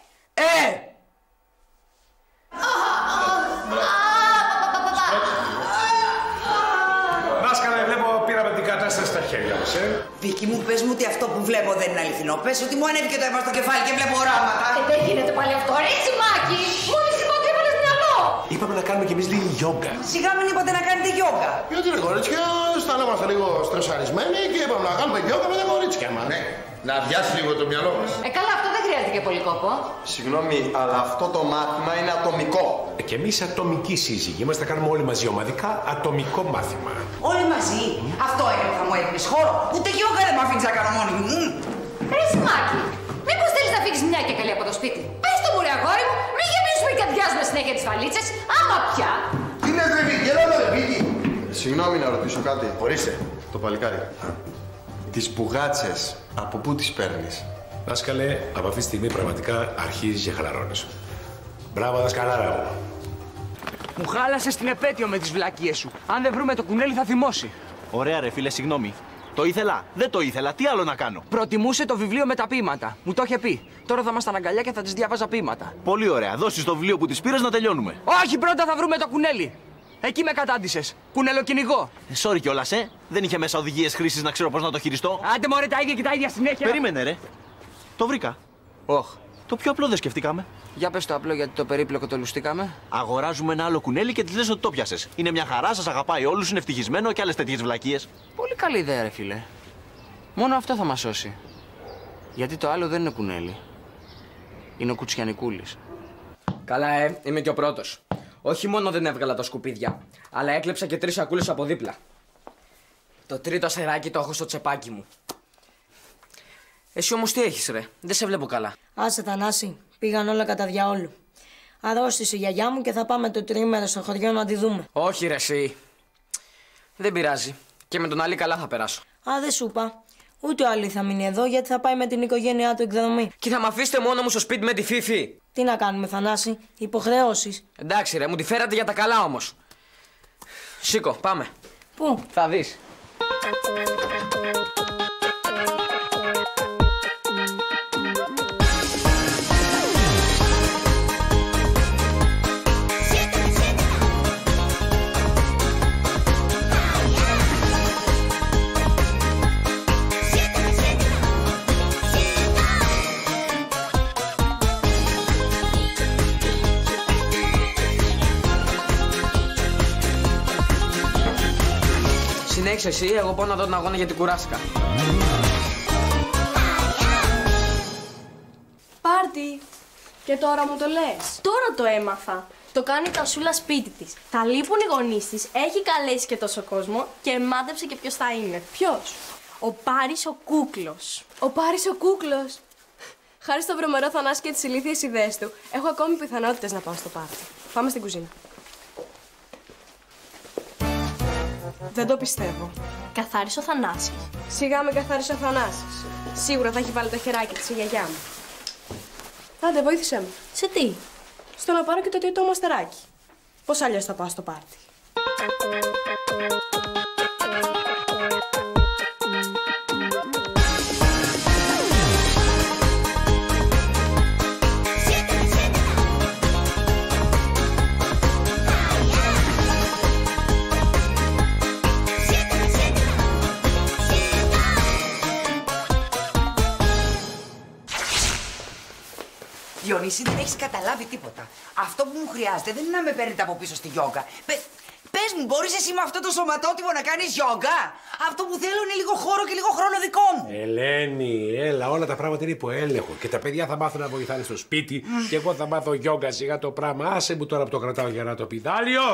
Δάσκαλε, βλέπω πήραμε την κατάσταση στα χέρια μας, Βίκυ μου, πες μου ότι αυτό που βλέπω δεν είναι αληθινό. Πες ότι μου ανέβηκε το αίμα στο κεφάλι και βλέπω οράματα. Δεν γίνεται πάλι αυτό, ρε Τσιμάκη! Μόλις είπα ότι έβαλες μυαλό! Είπαμε να κάνουμε κι εμείς λίγη γιόγκα. Σιγά μην είπατε να κάνετε γιόγκα. Γιατί ρε κορίτσια, αισθανόμαστε λίγο στρεσαρισμένοι και είπαμε να κάνουμε γιόγκα με τα κορίτσια μας. Ναι, να αδειάσει λίγο το μυαλό μας. Καλά, αυτό δεν χρειάζεται και πολύ κόπο. Συγγνώμη, αλλά αυτό το μάθημα είναι ατομικό. Και εμείς ατομικοί σύζυγοι μας, θα κάνουμε όλοι μαζί ομαδικά ατομικό μάθημα. Όλοι μαζί. Αυτό είναι που θα μου έδινες χώρο. Ούτε γιόγκα δεν με αφήνεις να κάνω μόνη μου. Ρε Σιμάκη, μήπως θέλεις να φύγεις μια και καλή από το σπίτι? Πες το μου ρε αγόρι μου, μην γεμίσουμε και αδειάζουμε συνέχεια τις βαλίτσες. Άμα πια. Τι είναι ρε Βίκυ, έλα ρε Βίκυ. Συγγνώμη να ρωτήσω κάτι. Ορίστε. Το παλικάρι. Τις μπουγάτσες, από πού τις παίρνεις? Δάσκαλε, από αυτή τη στιγμή πραγματικά αρχίζεις και χαλαρώνεις. Μπράβο, δασκαλάρα μου. Μου χάλασες την επέτειο με τις βλακίες σου. Αν δεν βρούμε το κουνέλι θα θυμώσει. Ωραία, ρε φίλε, συγγνώμη. Το ήθελα, δεν το ήθελα. Τι άλλο να κάνω? Προτιμούσε το βιβλίο με τα ποίηματα. Μου το είχε πει. Τώρα θα ήμασταν αγκαλιά και θα της διάβαζα ποίηματα. Πολύ ωραία. Δώσεις το βιβλίο που της πήρες να τελειώνουμε. Όχι, πρώτα θα βρούμε το κουνέλι. Εκεί με κατάντησες. Κουνελοκυνηγό. Sorry κιόλας, Δεν είχε μέσα οδηγίες χρήσης να ξέρω πώς να το χειριστώ. Άντε μωρέ, τα ίδια και τα ίδια συνέχεια. Περίμενε, ρε. Το βρήκα. Όχ. Το πιο απλό δεν σκεφτήκαμε. Για πες το απλό, γιατί το περίπλοκο το λουστήκαμε. Αγοράζουμε ένα άλλο κουνέλι και της λες ότι το πιάσες. Είναι μια χαρά, σας αγαπάει όλους, είναι ευτυχισμένο και άλλες τέτοιες βλακίες. Πολύ καλή ιδέα, ρε φίλε. Μόνο αυτό θα μας σώσει. Γιατί το άλλο δεν είναι κουνέλι. Είναι ο Κουτσιανικούλης. Καλά, είμαι και ο πρώτος. Όχι μόνο δεν έβγαλα τα σκουπίδια, αλλά έκλεψα και 3 σακούλες από δίπλα. Το τρίτο αστεράκι το έχω στο τσεπάκι μου. Εσύ όμως τι έχεις, ρε? Δεν σε βλέπω καλά. Άσε Θανάση, πήγαν όλα κατά διαόλου. Αρρώστησε η γιαγιά μου και θα πάμε το τρίμερο στο χωριό να τη δούμε. Όχι ρε εσύ. Δεν πειράζει. Και με τον Άλλη καλά θα περάσω. Α, δεν σου είπα. Ούτε ο Άλλη θα μείνει εδώ γιατί θα πάει με την οικογένειά του εκδρομή. Και θα μ' αφήσετε μόνο μου στο σπίτι με τη Φίφη. Τι να κάνουμε Θανάση, υποχρεώσεις. Εντάξει ρε, μου τη φέρατε για τα καλά όμως. Σήκω, πάμε. Πού? Θα δεις. τρέχεις εσύ, εγώ πάω να δω τον αγώνα για την κουράσκα. Πάρτι. Και τώρα μου το λες. Τώρα το έμαθα. Το κάνει η Τασούλα σπίτι της. Τα λείπουν οι γονείς της, έχει καλέσει και τόσο κόσμο και μάντεψε και ποιος θα είναι. Ποιος? Ο Πάρης ο Κούκλος. Ο Πάρης ο Κούκλος. Χάρη στο βρωμερό Θανάση και τις ηλίθιες ιδέες του, έχω ακόμη πιθανότητες να πάω στο πάρτι. Πάμε στην κουζίνα. Δεν το πιστεύω. Καθάρισε ο Θανάσης. Σιγά με καθάρισε ο Θανάσης. Σίγουρα θα έχει βάλει το χεράκι της η γιαγιά μου. Άντε, βοήθησέ με. Σε τι? Στο να πάρω και το τρίτο μαστεράκι. Πώς αλλιώς θα πάω στο πάρτι? Διονύση, δεν έχεις καταλάβει τίποτα. Αυτό που μου χρειάζεται δεν είναι να με παίρνετε από πίσω στη γιόγκα. Πες μου, μπορείς εσύ με αυτό το σωματότυπο να κάνεις γιόγκα? Αυτό που θέλω είναι λίγο χώρο και λίγο χρόνο δικό μου. Ελένη, έλα, όλα τα πράγματα είναι υπό έλεγχο. Και τα παιδιά θα μάθουν να βοηθάνε στο σπίτι. Και εγώ θα μάθω γιόγκα σιγά το πράγμα. Άσε μου τώρα που το κρατάω για να το πιδάλιο.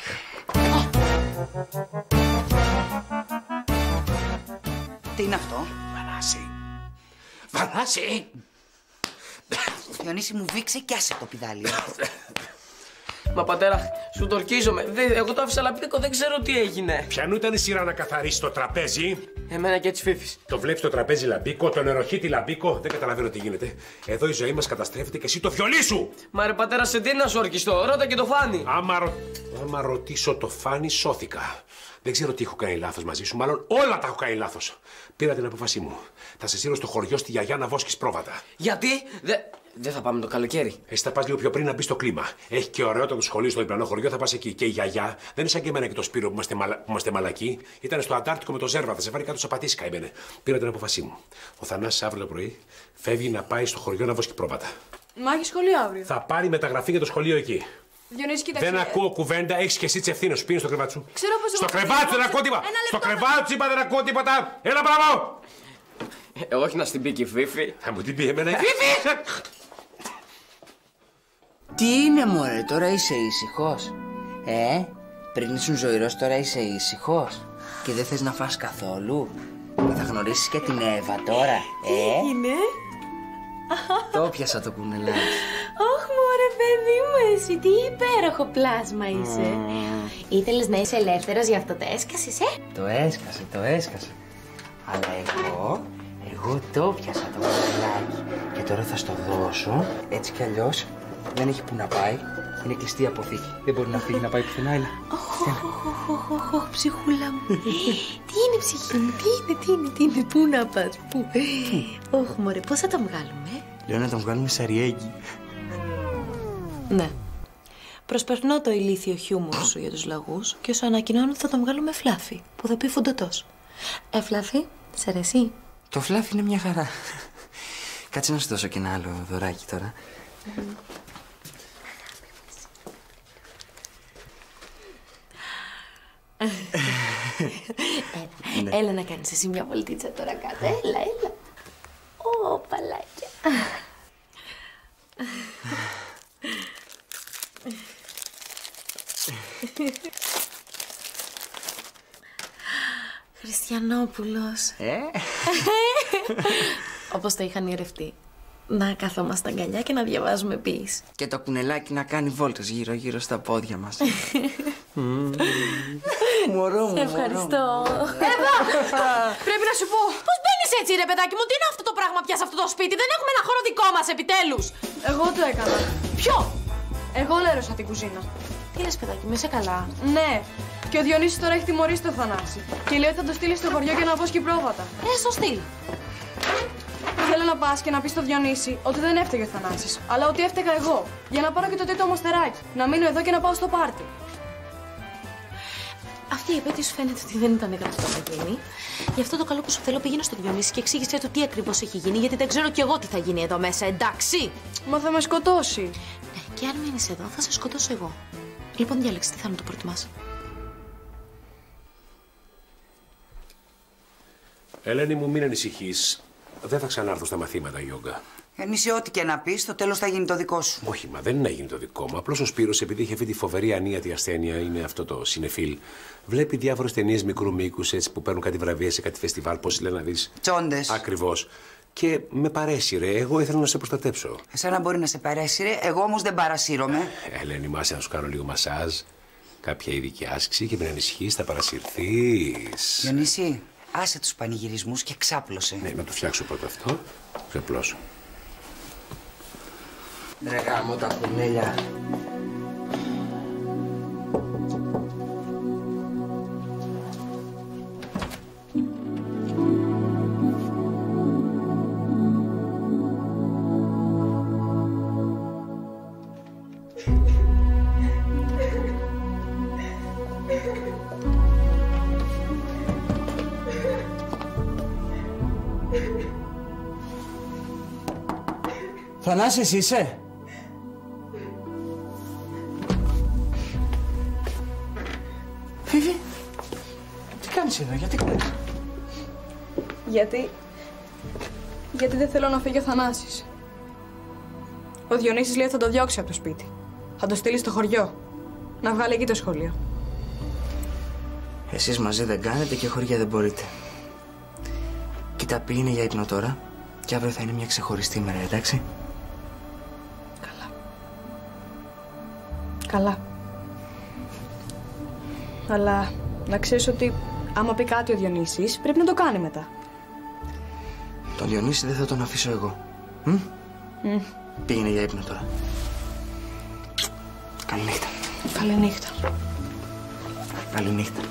Τι είναι αυτό? Βανάση. Βανάση! Διονύση, μου βήξε κι άσε το πιδάλιο. Μα πατέρα, σου το ορκίζομαι. Εγώ το άφησα λαπτικό, δεν ξέρω τι έγινε. Ποιανού ήταν η σειρά να καθαρίσει το τραπέζι? Εμένα και τη Φίφης. Το βλέπεις το τραπέζι λαμπίκο, το νεροχύτη λαμπίκο. Δεν καταλαβαίνω τι γίνεται. Εδώ η ζωή μας καταστρέφεται και εσύ το βιολί σου! Μα ρε πατέρα, σε τι να σου ορκιστώ, ρώτα και το Φάνη. Άμα ρωτήσω το Φάνη, σώθηκα. Δεν ξέρω τι έχω κάνει λάθος μαζί σου, μάλλον όλα τα έχω κάνει λάθος. Πήρα την απόφασή μου. Θα σε στείλω στο χωριό στη γιαγιά να βόσκεις πρόβατα. Γιατί? Δεν θα πάμε το καλοκαίρι. Εσύ θα πας λίγο πιο πριν να μπει στο κλίμα. Έχει και ωραιότατο σχολείο στο διπλανό χωριό, θα πας εκεί. Και η γιαγιά δεν είναι σαν και εμένα και το Σπύρο που είμαστε μαλακοί. Ήταν στο Αντάρτικο με το Ζέρβα, θα σε βάλει κάτω σε πατήσει καημένε. Πήρα την απόφασή μου. Ο Θανάσης αύριο το πρωί φεύγει να πάει στο χωριό να βόσκει πρόβατα. Μα έχει σχολείο αύριο. Θα πάρει μεταγραφή για το σχολείο εκεί. Διονύση, κοίταξε. Δεν ακούω κουβέντα, έχει και εσύ τις ευθύνες σου. Πήγαινε στο κρεβάτι σου. Ξέρω πως στο κρεβάτι σου δεν ακούω τίποτα. Στο κρεβάτι σου είπα δεν ακούω τίποτα. Έλα, μπράβο! Όχι να στην πει και η Φίφη. Θα μου την πει εμένα η Φίφη! Τι είναι, μωρέ, τώρα είσαι ήσυχος? Πριν ήσουν ζωηρός, τώρα είσαι ήσυχος? Και δεν θες να φας καθόλου? Και θα γνωρίσεις και την Εύα τώρα, Τι έγινε? Το πιάσα το κουνελάκι. Ωχ, μωρέ παιδί μου, εσύ τι υπέροχο πλάσμα είσαι. Ήθελες να είσαι ελεύθερος, γι' αυτό το έσκασες, Το έσκασε. Αλλά εγώ το πιάσα το κουνελάκι. Και τώρα θα στο δώσω, έτσι κι αλλιώς δεν έχει που να πάει. Είναι κλειστή αποθήκη. Δεν μπορεί να φύγει να πάει πουθενά, έλα. Ωχ, ψυχούλα μου. Τι είναι ψυχή μου, τι είναι, πού να πας, πού? Ωχ, μωρέ, πώς θα τον βγάλουμε? Λέω να τον βγάλουμε σαριέγγι. Ναι. Προσπερνώ το ηλίθιο χιούμορ σου για τους λαγούς και σου ανακοινώνω ότι θα τον βγάλουμε Φλάφι, που θα πει φουντωτός. Φλάφι, σ' αρέσει? Το Φλάφι είναι μια χαρά. Κάτσε να σου δώσω και ένα άλλο δωράκι τώρα. Έλα να κάνεις εσύ μια βολτίτσα τώρα κάτω. Έλα. Ω, παλάκια. Χριστιανόπουλος. Όπως το είχαν ηρευτεί. Να καθόμαστε αγκαλιά και να διαβάζουμε ποιείς. Και το κουνελάκι να κάνει βόλτες γύρω-γύρω στα πόδια μας. Μωρό μου. Ευχαριστώ. Εύα! Πρέπει να σου πω. Πώς μπαίνεις έτσι, ρε παιδάκι μου, τι είναι αυτό το πράγμα πια σε αυτό το σπίτι? Δεν έχουμε ένα χώρο δικό μας, επιτέλους. Εγώ το έκανα. Ποιο? Εγώ λέρωσα την κουζίνα. Τι λες, παιδάκι μου, είσαι καλά? Ναι. Και ο Διονύσης τώρα έχει τιμωρήσει το Θανάση. Και λέει ότι θα το στείλει στο χωριό για να βόσκει πρόβατα. Στο στείλ. Θέλω να πας και να πεις στο Διονύση ότι δεν έφταιγε ο Θανάσης, αλλά ότι έφταιγα εγώ. Για να πάρω και το τρίτο μοστεράκι. Να μείνω εδώ και να πάω στο πάρτι. Αυτή η επέτειος φαίνεται ότι δεν ήταν γραφτό να γίνει. Γι' αυτό το καλό που σου θέλω πήγαινε στο Διονύση και εξήγησε του τι ακριβώς έχει γίνει, γιατί δεν ξέρω κι εγώ τι θα γίνει εδώ μέσα, εντάξει. Μα θα με σκοτώσει. Ναι, και αν μείνεις εδώ θα σε σκοτώσω εγώ. Λοιπόν, διάλεξε τι θα είναι το πρώτο μας. Ελένη μου, μην ανησυχείς. Δεν θα ξανάρθω στα μαθήματα γιόγκα. Εμείς ό,τι και να πεις, στο τέλος θα γίνει το δικό σου. Όχι, μα δεν είναι να γίνει το δικό μου. Απλώς ο Σπύρος, επειδή έχει αυτή τη φοβερή ανίατη ασθένεια, είναι αυτό το συνεφίλ. Βλέπει διάφορες ταινίες μικρού μήκους έτσι που παίρνουν κάτι βραβεία σε κάτι φεστιβάλ. Πώς λένε να δεις. Τσόντες. Ακριβώς. Και με παρέσυρε. Εγώ ήθελα να σε προστατέψω. Εσένα μπορεί να σε παρέσυρε, εγώ όμως δεν παρασύρωμαι. Ελένη, μάσε να σου κάνω λίγο μασάζ. Κάποια ειδική άσκηση και μην ανησυχείς, θα παρασυρθείς. Διονύση, άσε τους πανηγυρισμούς και ξάπλωσε. Ναι, να το φτιάξω πρώτα αυτό. Ξεπλώσω. Ρε γάμο τα κουνέλια. Θανάση, εσύ είσαι? Φίβη, τι κάνεις εδώ, γιατί κλαις? Γιατί δεν θέλω να φύγει ο Θανάσης. Ο Διονύσης λέει ότι θα το διώξει από το σπίτι. Θα το στείλει στο χωριό. Να βγάλει εκεί το σχολείο. Εσείς μαζί δεν κάνετε και χωριά δεν μπορείτε. Κοίτα, πήγαινε για ύπνο τώρα και αύριο θα είναι μια ξεχωριστή μέρα, εντάξει? Καλά. Αλλά να ξέρεις ότι άμα πει κάτι ο Διονύσης, πρέπει να το κάνει μετά. Τον Διονύση δεν θα τον αφήσω εγώ. Πήγαινε για ύπνο τώρα. Καληνύχτα. Καληνύχτα. Καληνύχτα.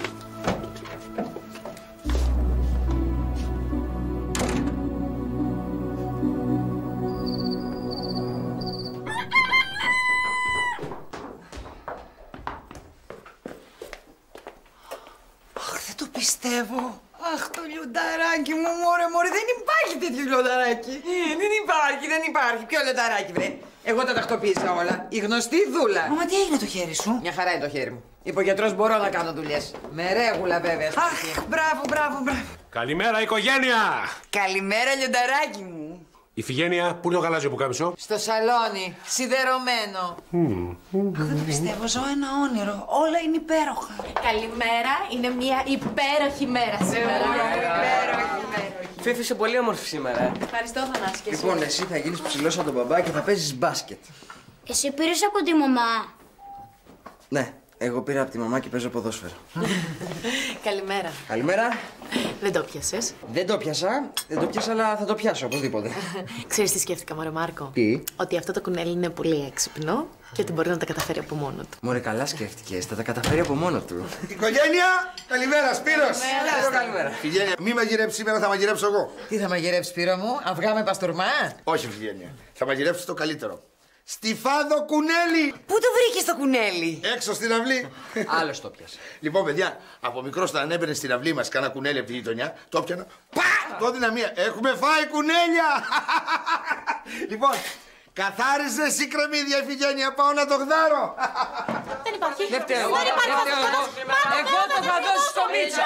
Πιστεύω. Αχ, το λιονταράκι μου, μωρέ, δεν υπάρχει τέτοιο λιονταράκι. Δεν υπάρχει. Ποιο λιονταράκι, βρε. Εγώ τα τακτοποίησα όλα. Η γνωστή δούλα. Μα τι έγινε το χέρι σου? Μια χαρά είναι το χέρι μου. Είπε ο γιατρός, μπορώ να κάνω δουλειές. Με ρέγουλα, βέβαια. Αχ, μπράβο. Καλημέρα, οικογένεια! Καλημέρα, λιονταράκι μου. Ιφηγένεια, πού είναι το γαλάζιο πουκάμισο? Στο σαλόνι, σιδερωμένο. Αχ, δεν το πιστεύω, ζω ένα όνειρο. Όλα είναι υπέροχα. Καλημέρα, είναι μια υπέροχη μέρα σήμερα. Υπέροχη μέρα. Φίφη, είσαι πολύ όμορφη σήμερα. Ευχαριστώ, Θανάση, και εσύ. Λοιπόν, εσύ θα γίνεις ψηλός από τον μπαμπά και θα παίζεις μπάσκετ. Εσύ πήρες από τη μαμά. Ναι, εγώ πήρα από τη μαμά και παίζω ποδόσφαιρο. Καλημέρα. Καλημέρα. Δεν το πιάσες? Δεν το πιάσα, αλλά θα το πιάσω οπωσδήποτε. Ξέρεις τι σκέφτηκα, μωρέ Μάρκο? Τι? Ότι αυτό το κουνέλι είναι πολύ έξυπνο και ότι μπορεί να τα καταφέρει από μόνο του. Μωρέ, καλά σκέφτηκες, θα τα καταφέρει από μόνο του. Οικογένεια, καλημέρα, Σπύρος. Καλημέρα. Φιγένεια, μη μαγειρέψει σήμερα, θα μαγειρέψω εγώ. Τι θα μαγειρέψει, Σπύρο μου, αυγά με παστούρμα? Όχι, Φιγένεια. Θα μαγειρέψει το καλύτερο. Στιφάδο κουνέλι! Πού το βρήκες το κουνέλι? Έξω στην αυλή. Άλλος το πιάσε. Λοιπόν, παιδιά, από μικρός όταν έμπαινε στην αυλή μας κάνα κουνέλι από τη γειτονιά, το έπιανα. Πα! Το έδινα μία. Έχουμε φάει κουνέλια! Λοιπόν, καθάριζες η κρεμμύδια, Ιφηγένεια, πάω να το γδάρω. Δεν υπάρχει. Δεν φταίω εγώ. Εγώ το θα δώσω στο Μίτσα.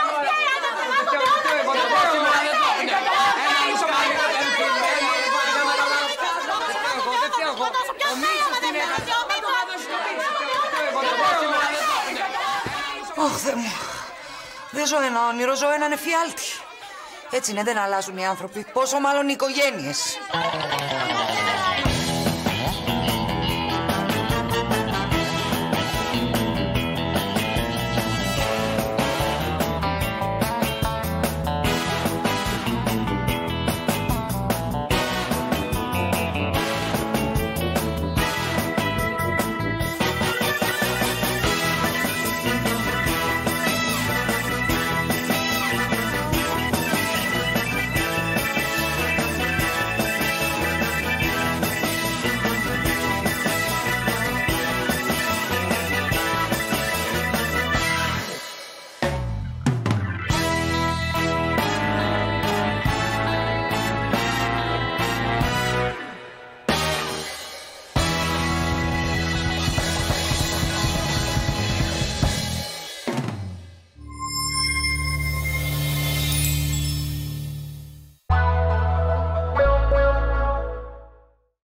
Ωχ, Θεέ μου. Δεν ζω ένα όνειρο, ζω έναν εφιάλτη. Έτσι είναι, δεν αλλάζουν οι άνθρωποι. Πόσο μάλλον οι οικογένειες.